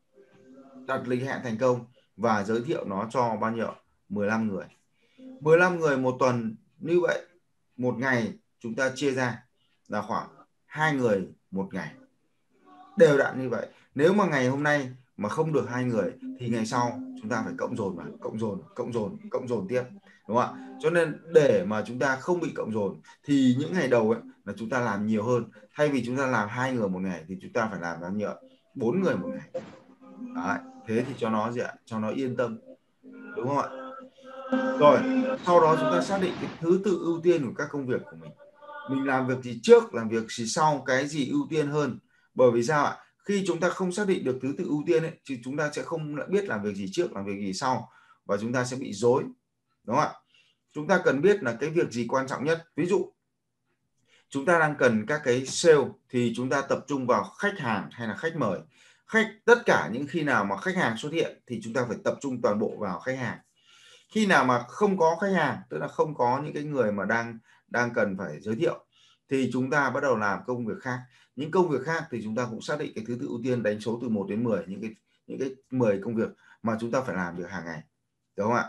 đặt lịch hẹn thành công và giới thiệu nó cho bao nhiêu? mười lăm người. mười lăm người một tuần, như vậy một ngày chúng ta chia ra là khoảng hai người một ngày, đều đặn như vậy. Nếu mà ngày hôm nay mà không được hai người thì ngày sau chúng ta phải cộng dồn vào, cộng dồn cộng dồn cộng dồn tiếp, đúng không ạ? Cho nên để mà chúng ta không bị cộng dồn thì những ngày đầu ấy là chúng ta làm nhiều hơn, thay vì chúng ta làm hai người một ngày thì chúng ta phải làm bao nhiêu? Bốn người một ngày. Đấy, thế thì cho nó gì ạ? Cho nó yên tâm, đúng không ạ? Rồi sau đó chúng ta xác định cái thứ tự ưu tiên của các công việc của mình. Mình làm việc gì trước, làm việc gì sau, cái gì ưu tiên hơn. Bởi vì sao ạ? Khi chúng ta không xác định được thứ tự ưu tiên ấy, thì chúng ta sẽ không biết làm việc gì trước, làm việc gì sau, và chúng ta sẽ bị rối, đúng không ạ? Chúng ta cần biết là cái việc gì quan trọng nhất. Ví dụ chúng ta đang cần các cái sale thì chúng ta tập trung vào khách hàng hay là khách mời. Khách tất cả những khi nào mà khách hàng xuất hiện thì chúng ta phải tập trung toàn bộ vào khách hàng. Khi nào mà không có khách hàng, tức là không có những cái người mà đang đang cần phải giới thiệu thì chúng ta bắt đầu làm công việc khác. Những công việc khác thì chúng ta cũng xác định cái thứ tự ưu tiên, đánh số từ một đến mười, những cái những cái mười công việc mà chúng ta phải làm được hàng ngày, đúng không ạ?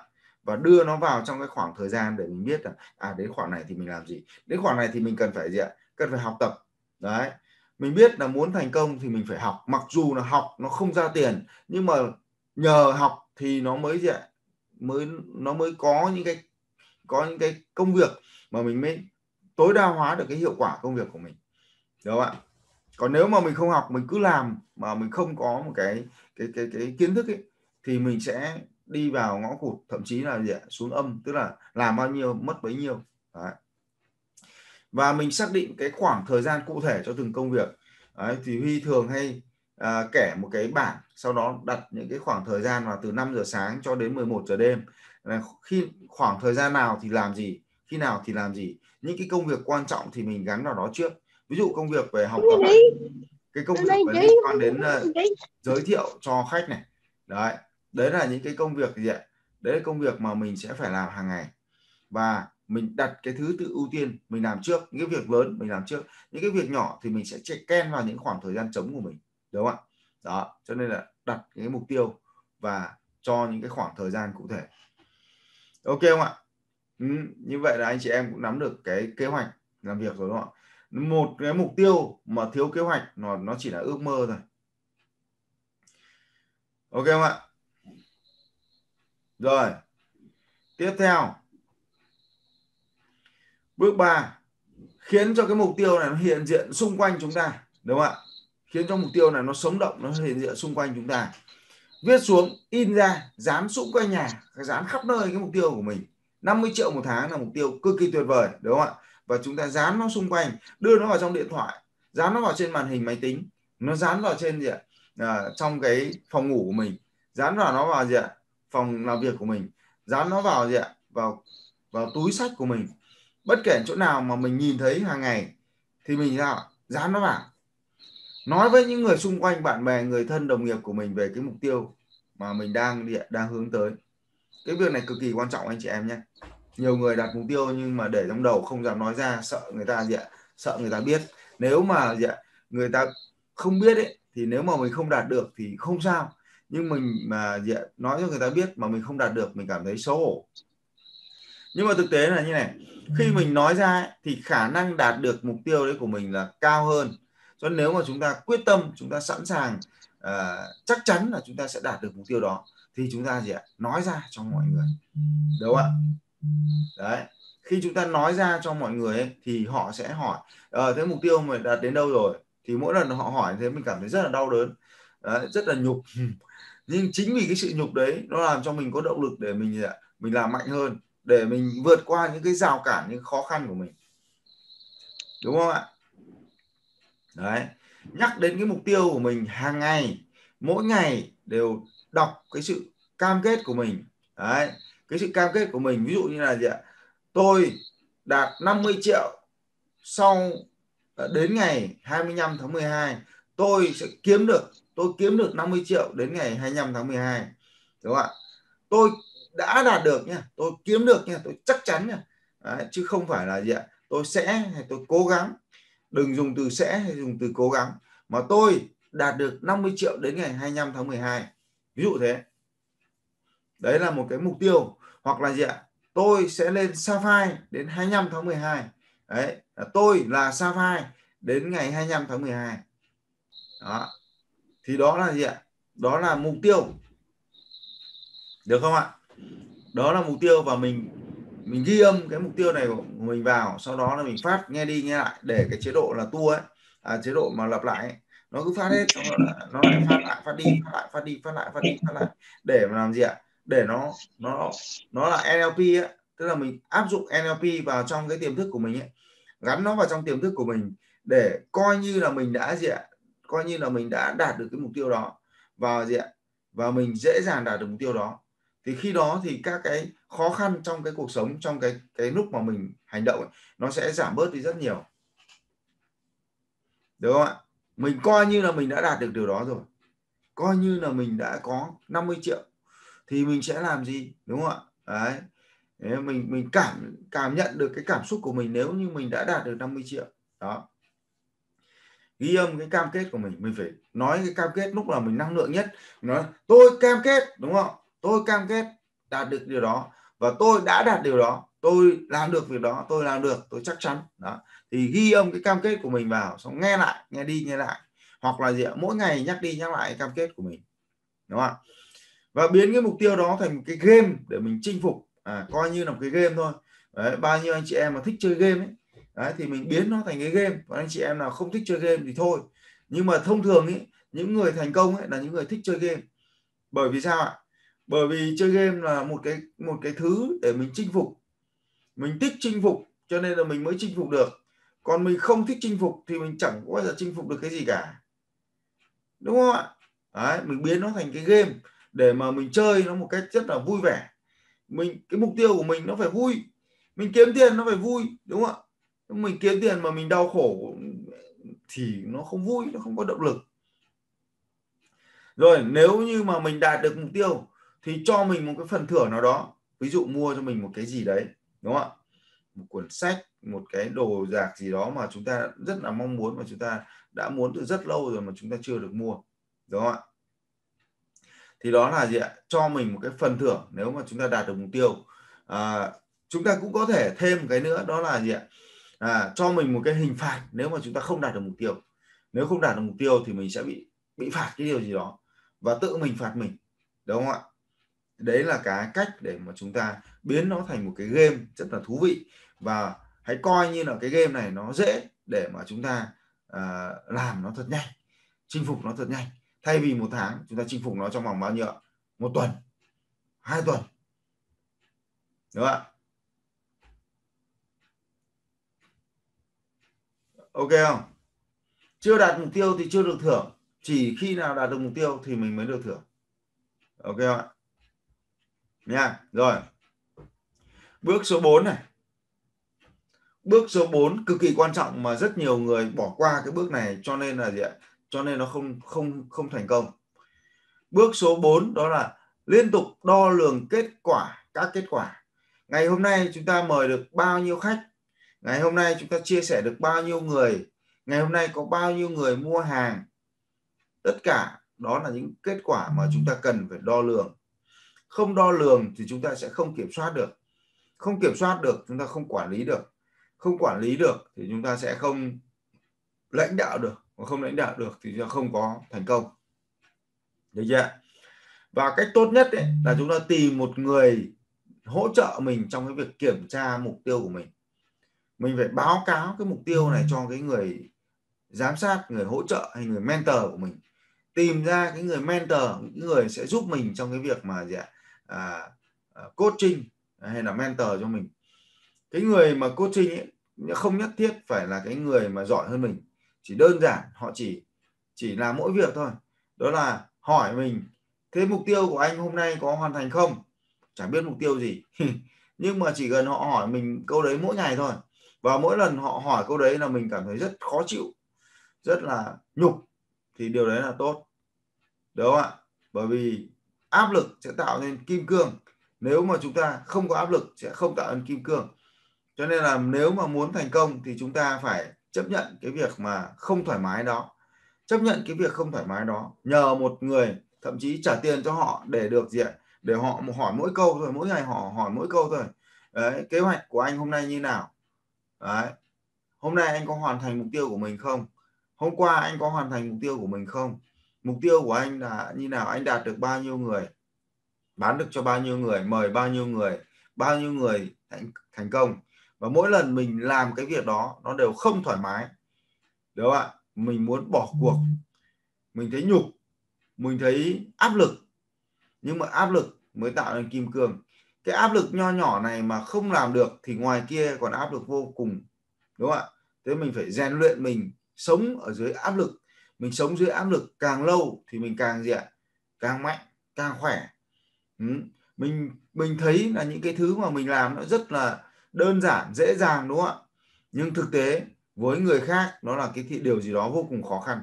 và đưa nó vào trong cái khoảng thời gian để mình biết là à đến khoảng này thì mình làm gì, đến khoảng này thì mình cần phải gì ạ, cần phải học tập. Đấy, mình biết là muốn thành công thì mình phải học, mặc dù là học nó không ra tiền, nhưng mà nhờ học thì nó mới gì ạ, mới nó mới có những cái có những cái công việc mà mình mới tối đa hóa được cái hiệu quả công việc của mình, đúng không ạ? Còn nếu mà mình không học, mình cứ làm mà mình không có một cái cái cái cái kiến thức ấy, thì mình sẽ đi vào ngõ cụt, thậm chí là gì ạ, xuống âm, tức là làm bao nhiêu mất bấy nhiêu. Đấy. Và mình xác định cái khoảng thời gian cụ thể cho từng công việc. Đấy, thì Huy thường hay à, kẻ một cái bảng, sau đó đặt những cái khoảng thời gian vào từ năm giờ sáng cho đến mười một giờ đêm. Là khi khoảng thời gian nào thì làm gì, khi nào thì làm gì, những cái công việc quan trọng thì mình gắn vào đó trước. Ví dụ công việc về học tập, cái công việc về liên quan đến uh, giới thiệu cho khách này. Đấy, đấy là những cái công việc gì ạ? Đấy là công việc mà mình sẽ phải làm hàng ngày, và mình đặt cái thứ tự ưu tiên, mình làm trước những cái việc lớn, mình làm trước những cái việc nhỏ thì mình sẽ check ken vào những khoảng thời gian trống của mình, đúng không ạ? Đó, cho nên là đặt cái mục tiêu và cho những cái khoảng thời gian cụ thể. Ok không ạ? Ừ, như vậy là anh chị em cũng nắm được cái kế hoạch làm việc rồi, đúng không ạ? Một cái mục tiêu mà thiếu kế hoạch nó nó chỉ là ước mơ thôi. Ok không ạ? Rồi, tiếp theo bước ba, khiến cho cái mục tiêu này nó hiện diện xung quanh chúng ta, đúng không ạ? Khiến cho mục tiêu này nó sống động, nó hiện diện xung quanh chúng ta. Viết xuống, in ra, dán xung quanh nhà, dán khắp nơi cái mục tiêu của mình. năm mươi triệu một tháng là mục tiêu cực kỳ tuyệt vời, đúng không ạ? Và chúng ta dán nó xung quanh, đưa nó vào trong điện thoại, dán nó vào trên màn hình máy tính, nó dán vào trên gì ạ? À, trong cái phòng ngủ của mình, dán vào nó vào gì ạ? Phòng làm việc của mình, dán nó vào gì ạ? Vào vào túi sách của mình. Bất kể chỗ nào mà mình nhìn thấy hàng ngày thì mình sao dán nó vào, nói với những người xung quanh, bạn bè, người thân, đồng nghiệp của mình về cái mục tiêu mà mình đang đang hướng tới. Cái việc này cực kỳ quan trọng anh chị em nhé. Nhiều người đặt mục tiêu nhưng mà để trong đầu không dám nói ra, sợ người ta gì ạ, sợ người ta biết. Nếu mà gì ạ, người ta không biết ấy, thì nếu mà mình không đạt được thì không sao, nhưng mình mà gì ạ, nói cho người ta biết mà mình không đạt được, mình cảm thấy xấu hổ. Nhưng mà thực tế là như này, khi mình nói ra ấy, thì khả năng đạt được mục tiêu đấy của mình là cao hơn. Cho nên nếu mà chúng ta quyết tâm, chúng ta sẵn sàng, uh, chắc chắn là chúng ta sẽ đạt được mục tiêu đó, thì chúng ta gì ạ, nói ra cho mọi người, đúng không ạ? Đấy, khi chúng ta nói ra cho mọi người ấy, thì họ sẽ hỏi ờ, thế mục tiêu mình đạt đến đâu rồi, thì mỗi lần họ hỏi thế mình cảm thấy rất là đau đớn. Đấy, rất là nhục. Nhưng chính vì cái sự nhục đấy nó làm cho mình có động lực để mình mình làm mạnh hơn, để mình vượt qua những cái rào cản, những khó khăn của mình, đúng không ạ? Đấy, nhắc đến cái mục tiêu của mình hàng ngày, mỗi ngày đều đọc cái sự cam kết của mình. Đấy, cái sự cam kết của mình, ví dụ như là gì ạ, tôi đạt năm mươi triệu sau đến ngày hai mươi lăm tháng mười hai, tôi sẽ kiếm được tôi kiếm được năm mươi triệu đến ngày hai mươi lăm tháng mười hai, đúng không ạ? Tôi đã đạt được nha, tôi kiếm được nha, tôi chắc chắn nha. Đấy, chứ không phải là gì ạ, tôi sẽ hay tôi cố gắng. Đừng dùng từ sẽ hay dùng từ cố gắng, mà tôi đạt được năm mươi triệu đến ngày hai mươi lăm tháng mười hai, ví dụ thế. Đấy là một cái mục tiêu. Hoặc là gì ạ, tôi sẽ lên Sapphire đến hai mươi lăm tháng mười hai. Đấy, tôi là Sapphire đến ngày hai mươi lăm tháng mười hai. Đó, thì đó là gì ạ, đó là mục tiêu, được không ạ? Đó là mục tiêu, và mình mình ghi âm cái mục tiêu này của mình vào, sau đó là mình phát nghe đi nghe lại, để cái chế độ là tua ấy, à, chế độ mà lặp lại ấy, nó cứ phát hết, xong rồi nó lại phát lại phát đi phát lại phát đi phát lại phát đi phát lại, để mà làm gì ạ, để nó nó nó là en lờ pê ấy, tức là mình áp dụng en lờ pê vào trong cái tiềm thức của mình ấy, gắn nó vào trong tiềm thức của mình, để coi như là mình đã gì ạ, coi như là mình đã đạt được cái mục tiêu đó, và gì ạ, và mình dễ dàng đạt được mục tiêu đó. Thì khi đó thì các cái khó khăn trong cái cuộc sống, trong cái cái lúc mà mình hành động ấy, nó sẽ giảm bớt đi rất nhiều, đúng không ạ? Mình coi như là mình đã đạt được điều đó rồi, coi như là mình đã có năm mươi triệu, thì mình sẽ làm gì, đúng không ạ? Đấy, mình mình cảm cảm nhận được cái cảm xúc của mình nếu như mình đã đạt được năm mươi triệu đó. Ghi âm cái cam kết của mình mình phải nói cái cam kết lúc nào mình năng lượng nhất, nói tôi cam kết, đúng không, tôi cam kết đạt được điều đó, và tôi đã đạt điều đó, tôi làm được việc đó, tôi làm được, tôi chắc chắn đó, thì ghi âm cái cam kết của mình vào, xong nghe lại, nghe đi nghe lại, hoặc là gì ạ, mỗi ngày nhắc đi nhắc lại cam kết của mình, đúng không ạ? Và biến cái mục tiêu đó thành một cái game để mình chinh phục, à, coi như là một cái game thôi. Đấy, bao nhiêu anh chị em mà thích chơi game ấy, đấy, thì mình biến nó thành cái game, còn anh chị em nào không thích chơi game thì thôi. Nhưng mà thông thường ấy, những người thành công ấy là những người thích chơi game. Bởi vì sao ạ? Bởi vì chơi game là một cái một cái thứ để mình chinh phục, mình thích chinh phục cho nên là mình mới chinh phục được, còn mình không thích chinh phục thì mình chẳng có bao giờ chinh phục được cái gì cả, đúng không ạ? Đấy, mình biến nó thành cái game để mà mình chơi nó một cách rất là vui vẻ. Mình cái mục tiêu của mình nó phải vui, mình kiếm tiền nó phải vui, đúng không ạ? Mình kiếm tiền mà mình đau khổ thì nó không vui, nó không có động lực. Rồi nếu như mà mình đạt được mục tiêu thì cho mình một cái phần thưởng nào đó, ví dụ mua cho mình một cái gì đấy, đúng không ạ? Một cuốn sách, một cái đồ đạc gì đó mà chúng ta rất là mong muốn, mà chúng ta đã muốn từ rất lâu rồi mà chúng ta chưa được mua, đúng không ạ? Thì đó là gì ạ? Cho mình một cái phần thưởng nếu mà chúng ta đạt được mục tiêu. À, chúng ta cũng có thể thêm một cái nữa, đó là gì ạ? À, cho mình một cái hình phạt nếu mà chúng ta không đạt được mục tiêu. Nếu không đạt được mục tiêu thì mình sẽ bị bị phạt cái điều gì đó và tự mình phạt mình, đúng không ạ? Đấy là cái cách để mà chúng ta biến nó thành một cái game rất là thú vị, và hãy coi như là cái game này nó dễ để mà chúng ta à, làm nó thật nhanh, chinh phục nó thật nhanh. Thay vì một tháng chúng ta chinh phục nó trong vòng bao nhiêu ạ? Một tuần, hai tuần, đúng không ạ? Ok không? Chưa đạt mục tiêu thì chưa được thưởng, chỉ khi nào đạt được mục tiêu thì mình mới được thưởng. Ok không ạ? Nha. Rồi, bước số bốn này, bước số bốn cực kỳ quan trọng mà rất nhiều người bỏ qua cái bước này, cho nên là gì ạ? Cho nên nó không không không thành công. Bước số bốn đó là liên tục đo lường kết quả, các kết quả. Ngày hôm nay chúng ta mời được bao nhiêu khách? Ngày hôm nay chúng ta chia sẻ được bao nhiêu người? Ngày hôm nay có bao nhiêu người mua hàng? Tất cả đó là những kết quả mà chúng ta cần phải đo lường. Không đo lường thì chúng ta sẽ không kiểm soát được. Không kiểm soát được chúng ta không quản lý được. Không quản lý được thì chúng ta sẽ không lãnh đạo được. Và không lãnh đạo được thì chúng ta không có thành công. Được chưa? Và cách tốt nhất ấy, là chúng ta tìm một người hỗ trợ mình trong cái việc kiểm tra mục tiêu của mình. Mình phải báo cáo cái mục tiêu này cho cái người giám sát, người hỗ trợ hay người mentor của mình. Tìm ra cái người mentor, những người sẽ giúp mình trong cái việc mà gì ạ? À, à, coaching hay là mentor cho mình. Cái người mà coaching ấy không nhất thiết phải là cái người mà giỏi hơn mình, chỉ đơn giản họ chỉ chỉ làm mỗi việc thôi, đó là hỏi mình thế mục tiêu của anh hôm nay có hoàn thành không, chẳng biết mục tiêu gì nhưng mà chỉ cần họ hỏi mình câu đấy mỗi ngày thôi, và mỗi lần họ hỏi câu đấy là mình cảm thấy rất khó chịu, rất là nhục, thì điều đấy là tốt, đúng không ạ? Bởi vì áp lực sẽ tạo nên kim cương, nếu mà chúng ta không có áp lực sẽ không tạo nên kim cương. Cho nên là nếu mà muốn thành công thì chúng ta phải chấp nhận cái việc mà không thoải mái đó, chấp nhận cái việc không thoải mái đó, nhờ một người, thậm chí trả tiền cho họ để được gì ạ? Để họ hỏi mỗi câu thôi, mỗi ngày họ hỏi mỗi câu thôi. Đấy, kế hoạch của anh hôm nay như nào? Đấy, hôm nay anh có hoàn thành mục tiêu của mình không? Hôm qua anh có hoàn thành mục tiêu của mình không? Mục tiêu của anh là như nào? Anh đạt được bao nhiêu người? Bán được cho bao nhiêu người? Mời bao nhiêu người? Bao nhiêu người thành, thành công? Và mỗi lần mình làm cái việc đó nó đều không thoải mái, đúng không ạ? Mình muốn bỏ cuộc, mình thấy nhục, mình thấy áp lực, nhưng mà áp lực mới tạo nên kim cương. Cái áp lực nho nhỏ này mà không làm được thì ngoài kia còn áp lực vô cùng, đúng không ạ? Thế mình phải rèn luyện mình sống ở dưới áp lực. Mình sống dưới áp lực càng lâu thì mình càng gì ạ? Càng mạnh, càng khỏe. Ừ. mình mình thấy là những cái thứ mà mình làm nó rất là đơn giản, dễ dàng, đúng không ạ? Nhưng thực tế với người khác nó là cái điều gì đó vô cùng khó khăn.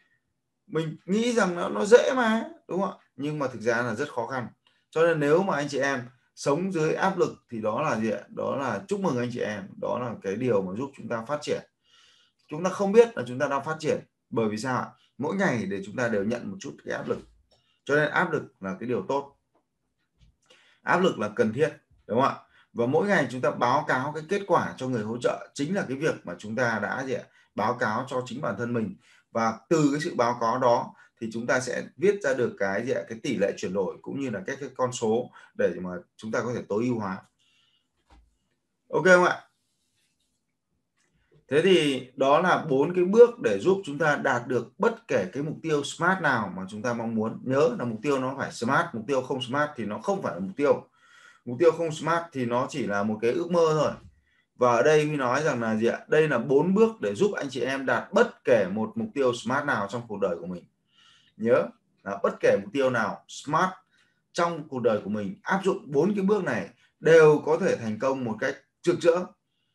Mình nghĩ rằng nó nó dễ mà, đúng không ạ? Nhưng mà thực ra là rất khó khăn. Cho nên nếu mà anh chị em sống dưới áp lực thì đó là gì ạ? Đó là chúc mừng anh chị em, đó là cái điều mà giúp chúng ta phát triển. Chúng ta không biết là chúng ta đang phát triển, bởi vì sao ạ? Mỗi ngày để chúng ta đều nhận một chút cái áp lực. Cho nên áp lực là cái điều tốt, áp lực là cần thiết. đúng không ạ? Và mỗi ngày chúng ta báo cáo cái kết quả cho người hỗ trợ, chính là cái việc mà chúng ta đã gì ạ? Báo cáo cho chính bản thân mình, và từ cái sự báo cáo đó thì chúng ta sẽ viết ra được cái gì ạ? Cái tỷ lệ chuyển đổi cũng như là các cái con số để mà chúng ta có thể tối ưu hóa. Ok không ạ? Thế thì đó là bốn cái bước để giúp chúng ta đạt được bất kể cái mục tiêu SMART nào mà chúng ta mong muốn. Nhớ là mục tiêu nó phải SMART, mục tiêu không SMART thì nó không phải là mục tiêu. Mục tiêu không SMART thì nó chỉ là một cái ước mơ thôi. Và ở đây mình nói rằng là gì ạ? Đây là bốn bước để giúp anh chị em đạt bất kể một mục tiêu SMART nào trong cuộc đời của mình. Nhớ là bất kể mục tiêu nào SMART trong cuộc đời của mình, áp dụng bốn cái bước này đều có thể thành công một cách trực chữa.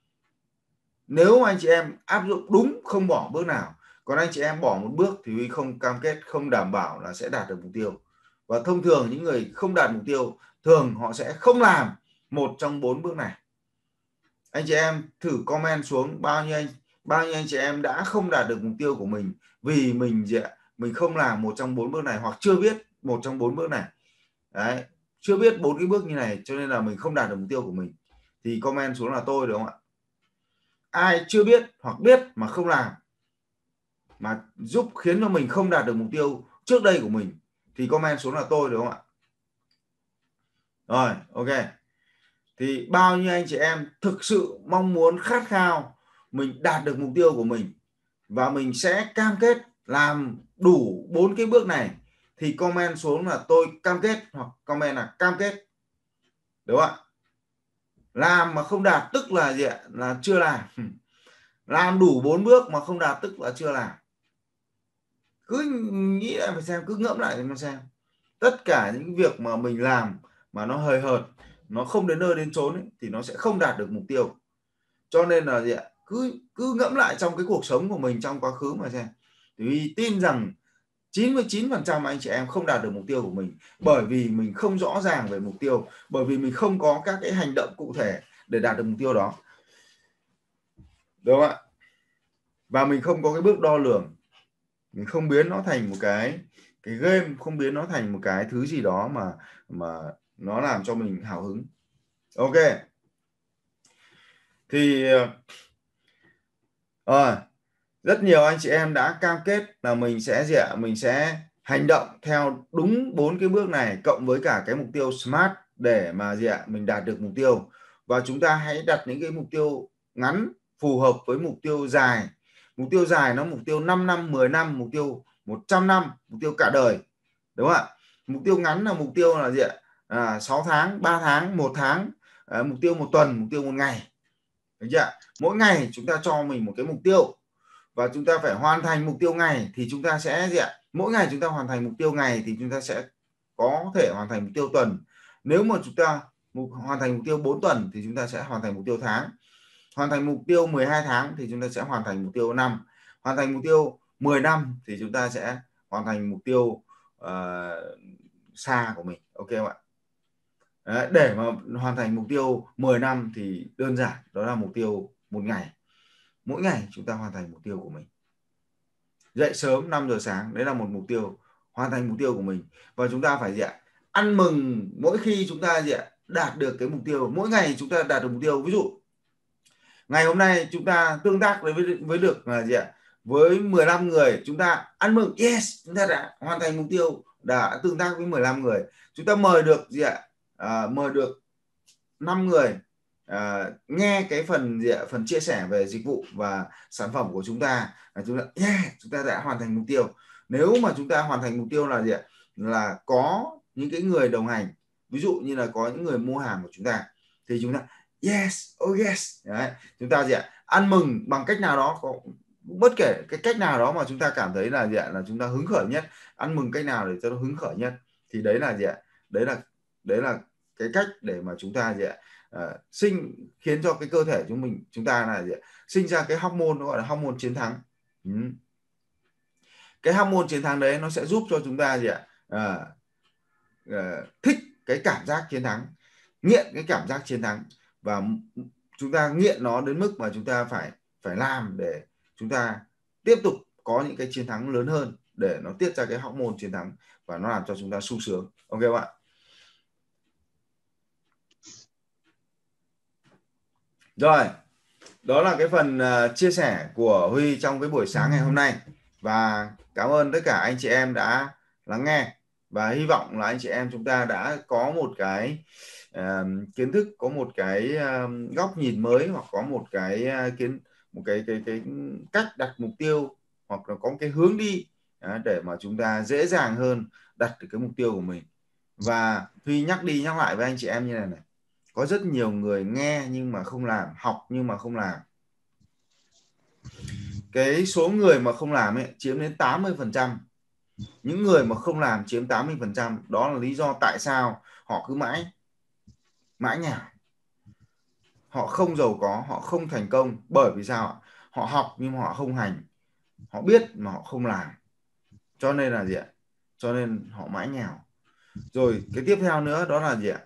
Nếu anh chị em áp dụng đúng, không bỏ bước nào. Còn anh chị em bỏ một bước thì Huy không cam kết, không đảm bảo là sẽ đạt được mục tiêu. Và thông thường những người không đạt mục tiêu thường họ sẽ không làm một trong bốn bước này. Anh chị em thử comment xuống bao nhiêu anh bao nhiêu anh chị em đã không đạt được mục tiêu của mình vì mình mình không làm một trong bốn bước này, hoặc chưa biết một trong bốn bước này. Đấy, chưa biết bốn cái bước như này cho nên là mình không đạt được mục tiêu của mình, thì comment xuống là tôi, đúng không ạ? Ai chưa biết hoặc biết mà không làm mà giúp khiến cho mình không đạt được mục tiêu trước đây của mình thì comment xuống là tôi, đúng không ạ? Rồi, ok. Thì bao nhiêu anh chị em thực sự mong muốn, khát khao mình đạt được mục tiêu của mình và mình sẽ cam kết làm đủ bốn cái bước này thì comment xuống là tôi cam kết, hoặc comment là cam kết, đúng không ạ? Làm mà không đạt tức là gì ạ? Là chưa làm. Làm đủ bốn bước mà không đạt tức là chưa làm. Cứ nghĩ lại mà xem, cứ ngẫm lại mà xem. Tất cả những việc mà mình làm mà nó hời hợt, nó không đến nơi đến chốn ấy, thì nó sẽ không đạt được mục tiêu. Cho nên là gì ạ? Cứ cứ ngẫm lại trong cái cuộc sống của mình trong quá khứ mà xem. Thì tin rằng chín mươi chín phần trăm anh chị em không đạt được mục tiêu của mình bởi vì mình không rõ ràng về mục tiêu, bởi vì mình không có các cái hành động cụ thể để đạt được mục tiêu đó, đúng không ạ? Và mình không có cái bước đo lường, mình không biến nó thành một cái cái game, không biến nó thành một cái thứ gì đó mà mà nó làm cho mình hào hứng. Ok, thì rồi rất nhiều anh chị em đã cam kết là mình sẽ gì ạ? Mình sẽ hành động theo đúng bốn cái bước này cộng với cả cái mục tiêu SMART để mà gì ạ? Mình đạt được mục tiêu. Và chúng ta hãy đặt những cái mục tiêu ngắn phù hợp với mục tiêu dài. Mục tiêu dài nó mục tiêu năm năm, mười năm, mục tiêu một trăm năm, mục tiêu cả đời, đúng không ạ? Mục tiêu ngắn là mục tiêu là gì ạ? À, sáu tháng, ba tháng, một tháng, à, mục tiêu một tuần, mục tiêu một ngày. Được chưa? Mỗi ngày chúng ta cho mình một cái mục tiêu và chúng ta phải hoàn thành mục tiêu ngày thì chúng ta sẽ gì ạ? Mỗi ngày chúng ta hoàn thành mục tiêu ngày thì chúng ta sẽ có thể hoàn thành mục tiêu tuần. Nếu mà chúng ta mục, hoàn thành mục tiêu bốn tuần thì chúng ta sẽ hoàn thành mục tiêu tháng. Hoàn thành mục tiêu mười hai tháng thì chúng ta sẽ hoàn thành mục tiêu năm. Hoàn thành mục tiêu mười năm thì chúng ta sẽ hoàn thành mục tiêu uh, xa của mình. Ok không ạ? Đấy, để mà hoàn thành mục tiêu mười năm thì đơn giản, đó là mục tiêu một ngày. Mỗi ngày chúng ta hoàn thành mục tiêu của mình. Dậy sớm năm giờ sáng, đấy là một mục tiêu, hoàn thành mục tiêu của mình. Và chúng ta phải gì ạ? Ăn mừng mỗi khi chúng ta gì ạ? Đạt được cái mục tiêu. Mỗi ngày chúng ta đạt được mục tiêu. Ví dụ ngày hôm nay chúng ta tương tác với với được là gì ạ? Với mười lăm người, chúng ta ăn mừng, yes, chúng ta đã hoàn thành mục tiêu, đã tương tác với mười lăm người. Chúng ta mời được gì ạ? À, mời được năm người à, nghe cái phần gì ạ? Phần chia sẻ về dịch vụ và sản phẩm của chúng ta, là chúng ta yeah, chúng ta đã hoàn thành mục tiêu. Nếu mà chúng ta hoàn thành mục tiêu là gì ạ? Là có những cái người đồng hành, ví dụ như là có những người mua hàng của chúng ta thì chúng ta yes, oh yes. Đấy, chúng ta gì ạ? Ăn mừng bằng cách nào đó, có bất kể cái cách nào đó mà chúng ta cảm thấy là gì ạ? Là chúng ta hứng khởi nhất, ăn mừng cách nào để cho nó hứng khởi nhất thì đấy là gì ạ? Đấy là đấy là cái cách để mà chúng ta gì ạ? À, sinh khiến cho cái cơ thể chúng mình chúng ta là gì ạ? Sinh ra cái hormone nó gọi là hormone chiến thắng. Ừ. Cái hormone chiến thắng đấy nó sẽ giúp cho chúng ta gì ạ? À, à, thích cái cảm giác chiến thắng, nghiện cái cảm giác chiến thắng, và chúng ta nghiện nó đến mức mà chúng ta phải phải làm để chúng ta tiếp tục có những cái chiến thắng lớn hơn, để nó tiết ra cái hormone chiến thắng và nó làm cho chúng ta sung sướng. Ok không ạ? Rồi, đó là cái phần uh, chia sẻ của Huy trong cái buổi sáng ngày hôm nay, và cảm ơn tất cả anh chị em đã lắng nghe, và hy vọng là anh chị em chúng ta đã có một cái uh, kiến thức, có một cái uh, góc nhìn mới, hoặc có một cái uh, kiến một cái cái cái cách đặt mục tiêu, hoặc là có một cái hướng đi uh, để mà chúng ta dễ dàng hơn đặt được cái mục tiêu của mình. Và Huy nhắc đi nhắc lại với anh chị em như này này, có rất nhiều người nghe nhưng mà không làm, học nhưng mà không làm. Cái số người mà không làm ấy chiếm đến tám mươi phần trăm. Những người mà không làm chiếm tám mươi phần trăm. Đó là lý do tại sao họ cứ mãi mãi nhào. Họ không giàu có, họ không thành công, bởi vì sao? Họ học nhưng mà họ không hành. Họ biết mà họ không làm. Cho nên là gì ạ? Cho nên họ mãi nhào. Rồi cái tiếp theo nữa đó là gì ạ?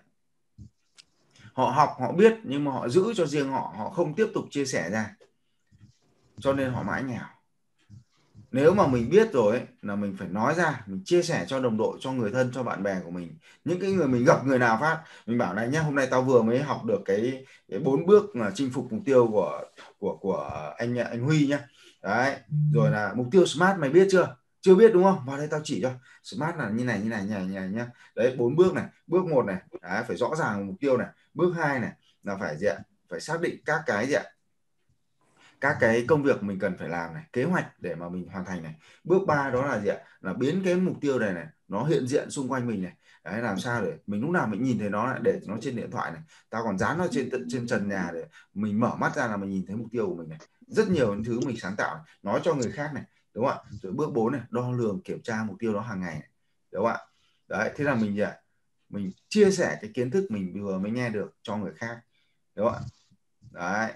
Họ học, họ biết nhưng mà họ giữ cho riêng họ, họ không tiếp tục chia sẻ ra. Cho nên họ mãi nhào. Nếu mà mình biết rồi ấy, là mình phải nói ra, mình chia sẻ cho đồng đội, cho người thân, cho bạn bè của mình. Những cái người mình gặp người nào phát, mình bảo này nhá, hôm nay tao vừa mới học được cái, cái bốn bước là chinh phục mục tiêu của của của anh anh Huy nhá. Đấy, rồi là mục tiêu SMART mày biết chưa? Chưa biết đúng không? Vào đây tao chỉ cho. SMART là như này như này như này, như này nhá. Đấy, bốn bước này. Bước một này, đấy, phải rõ ràng mục tiêu này. Bước hai này là phải gì ạ? Phải xác định các cái gì ạ? Các cái công việc mình cần phải làm này, kế hoạch để mà mình hoàn thành này. Bước ba đó là gì ạ? Là biến cái mục tiêu này này nó hiện diện xung quanh mình này. Đấy, làm sao để mình lúc nào mình nhìn thấy nó, lại để nó trên điện thoại này, tao còn dán nó trên trên trần nhà để mình mở mắt ra là mình nhìn thấy mục tiêu của mình này. Rất nhiều những thứ mình sáng tạo này, nói cho người khác này, đúng không ạ? Rồi bước bốn này, đo lường kiểm tra mục tiêu đó hàng ngày này, đúng không ạ? Đấy, thế là mình gì ạ? Mình chia sẻ cái kiến thức mình vừa mới nghe được cho người khác, đúng không ạ? Đấy.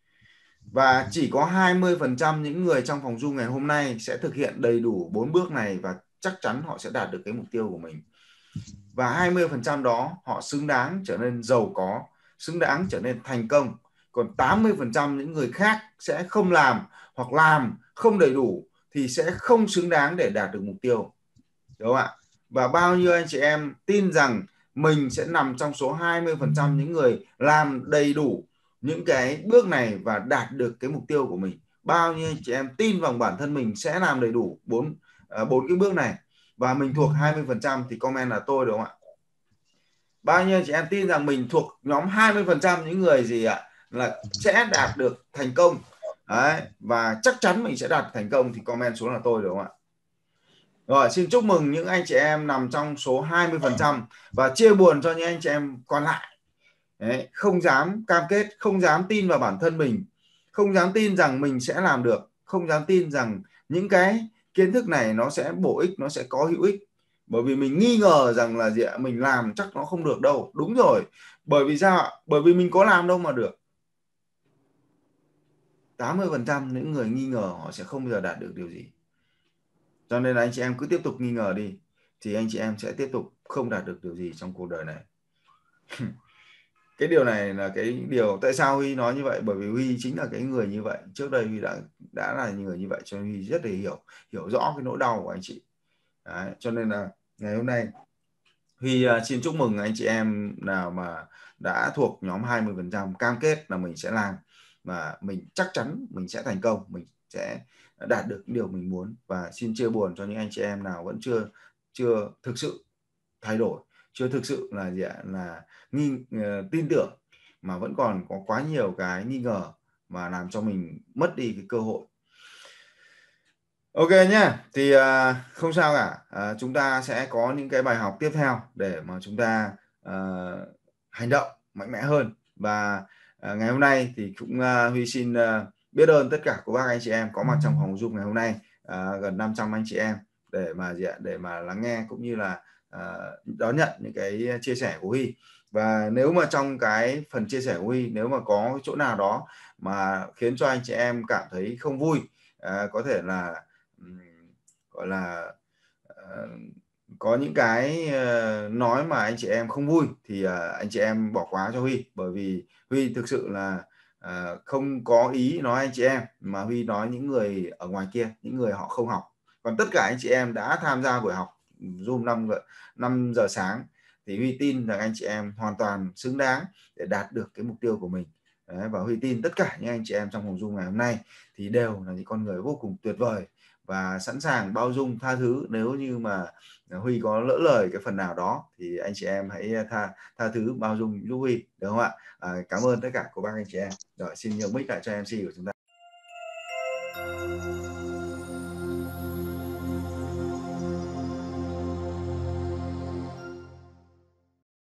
Và chỉ có hai mươi phần trăm những người trong phòng Zoom ngày hôm nay sẽ thực hiện đầy đủ bốn bước này, và chắc chắn họ sẽ đạt được cái mục tiêu của mình. Và hai mươi phần trăm đó họ xứng đáng trở nên giàu có, xứng đáng trở nên thành công. Còn tám mươi phần trăm những người khác sẽ không làm, hoặc làm không đầy đủ, thì sẽ không xứng đáng để đạt được mục tiêu. Đúng không ạ? Và bao nhiêu anh chị em tin rằng mình sẽ nằm trong số hai mươi phần trăm những người làm đầy đủ những cái bước này và đạt được cái mục tiêu của mình? Bao nhiêu anh chị em tin vào bản thân mình sẽ làm đầy đủ bốn bốn cái bước này và mình thuộc hai mươi phần trăm thì comment là tôi, đúng không ạ? Bao nhiêu anh chị em tin rằng mình thuộc nhóm hai mươi phần trăm những người gì ạ, là sẽ đạt được thành công? Đấy, và chắc chắn mình sẽ đạt thành công thì comment xuống là tôi, đúng không ạ? Rồi, xin chúc mừng những anh chị em nằm trong số hai mươi phần trăm, và chia buồn cho những anh chị em còn lại. Đấy, không dám cam kết, không dám tin vào bản thân mình, không dám tin rằng mình sẽ làm được, không dám tin rằng những cái kiến thức này nó sẽ bổ ích, nó sẽ có hữu ích. Bởi vì mình nghi ngờ rằng là gì ạ, mình làm chắc nó không được đâu. Đúng rồi, bởi vì sao ạ? Bởi vì mình có làm đâu mà được. tám mươi phần trăm những người nghi ngờ họ sẽ không bao giờ đạt được điều gì. Cho nên là anh chị em cứ tiếp tục nghi ngờ đi, thì anh chị em sẽ tiếp tục không đạt được điều gì trong cuộc đời này. Cái điều này là cái điều tại sao Huy nói như vậy, bởi vì Huy chính là cái người như vậy. Trước đây Huy đã đã là người như vậy, cho nên Huy rất là hiểu hiểu rõ cái nỗi đau của anh chị. Đấy, cho nên là ngày hôm nay Huy uh, xin chúc mừng anh chị em nào mà đã thuộc nhóm hai mươi phần trăm cam kết là mình sẽ làm, và mình chắc chắn mình sẽ thành công, mình sẽ đạt được những điều mình muốn. Và xin chia buồn cho những anh chị em nào vẫn chưa chưa thực sự thay đổi, chưa thực sự là gì ạ, là nghi uh, tin tưởng, mà vẫn còn có quá nhiều cái nghi ngờ mà làm cho mình mất đi cái cơ hội. Ok nhá, thì uh, không sao cả, uh, chúng ta sẽ có những cái bài học tiếp theo để mà chúng ta uh, hành động mạnh mẽ hơn. Và uh, ngày hôm nay thì cũng uh, Huy xin uh, biết ơn tất cả các bác anh chị em có mặt trong phòng Zoom ngày hôm nay, uh, gần năm trăm anh chị em để mà gì ạ, để mà lắng nghe cũng như là uh, đón nhận những cái chia sẻ của Huy. Và nếu mà trong cái phần chia sẻ của Huy, nếu mà có chỗ nào đó mà khiến cho anh chị em cảm thấy không vui, uh, có thể là gọi là uh, có những cái uh, nói mà anh chị em không vui, thì uh, anh chị em bỏ qua cho Huy, bởi vì Huy thực sự là uh, không có ý nói anh chị em, mà Huy nói những người ở ngoài kia, những người họ không học. Còn tất cả anh chị em đã tham gia buổi học Zoom năm giờ sáng thì Huy tin rằng anh chị em hoàn toàn xứng đáng để đạt được cái mục tiêu của mình. Đấy, và Huy tin tất cả những anh chị em trong phòng Zoom ngày hôm nay thì đều là những con người vô cùng tuyệt vời và sẵn sàng bao dung tha thứ. Nếu như mà Huy có lỡ lời cái phần nào đó thì anh chị em hãy tha tha thứ bao dung giúp Huy, được không ạ? À, cảm ơn tất cả cô bác anh chị em. Rồi xin nhường mic lại cho em xê của chúng ta.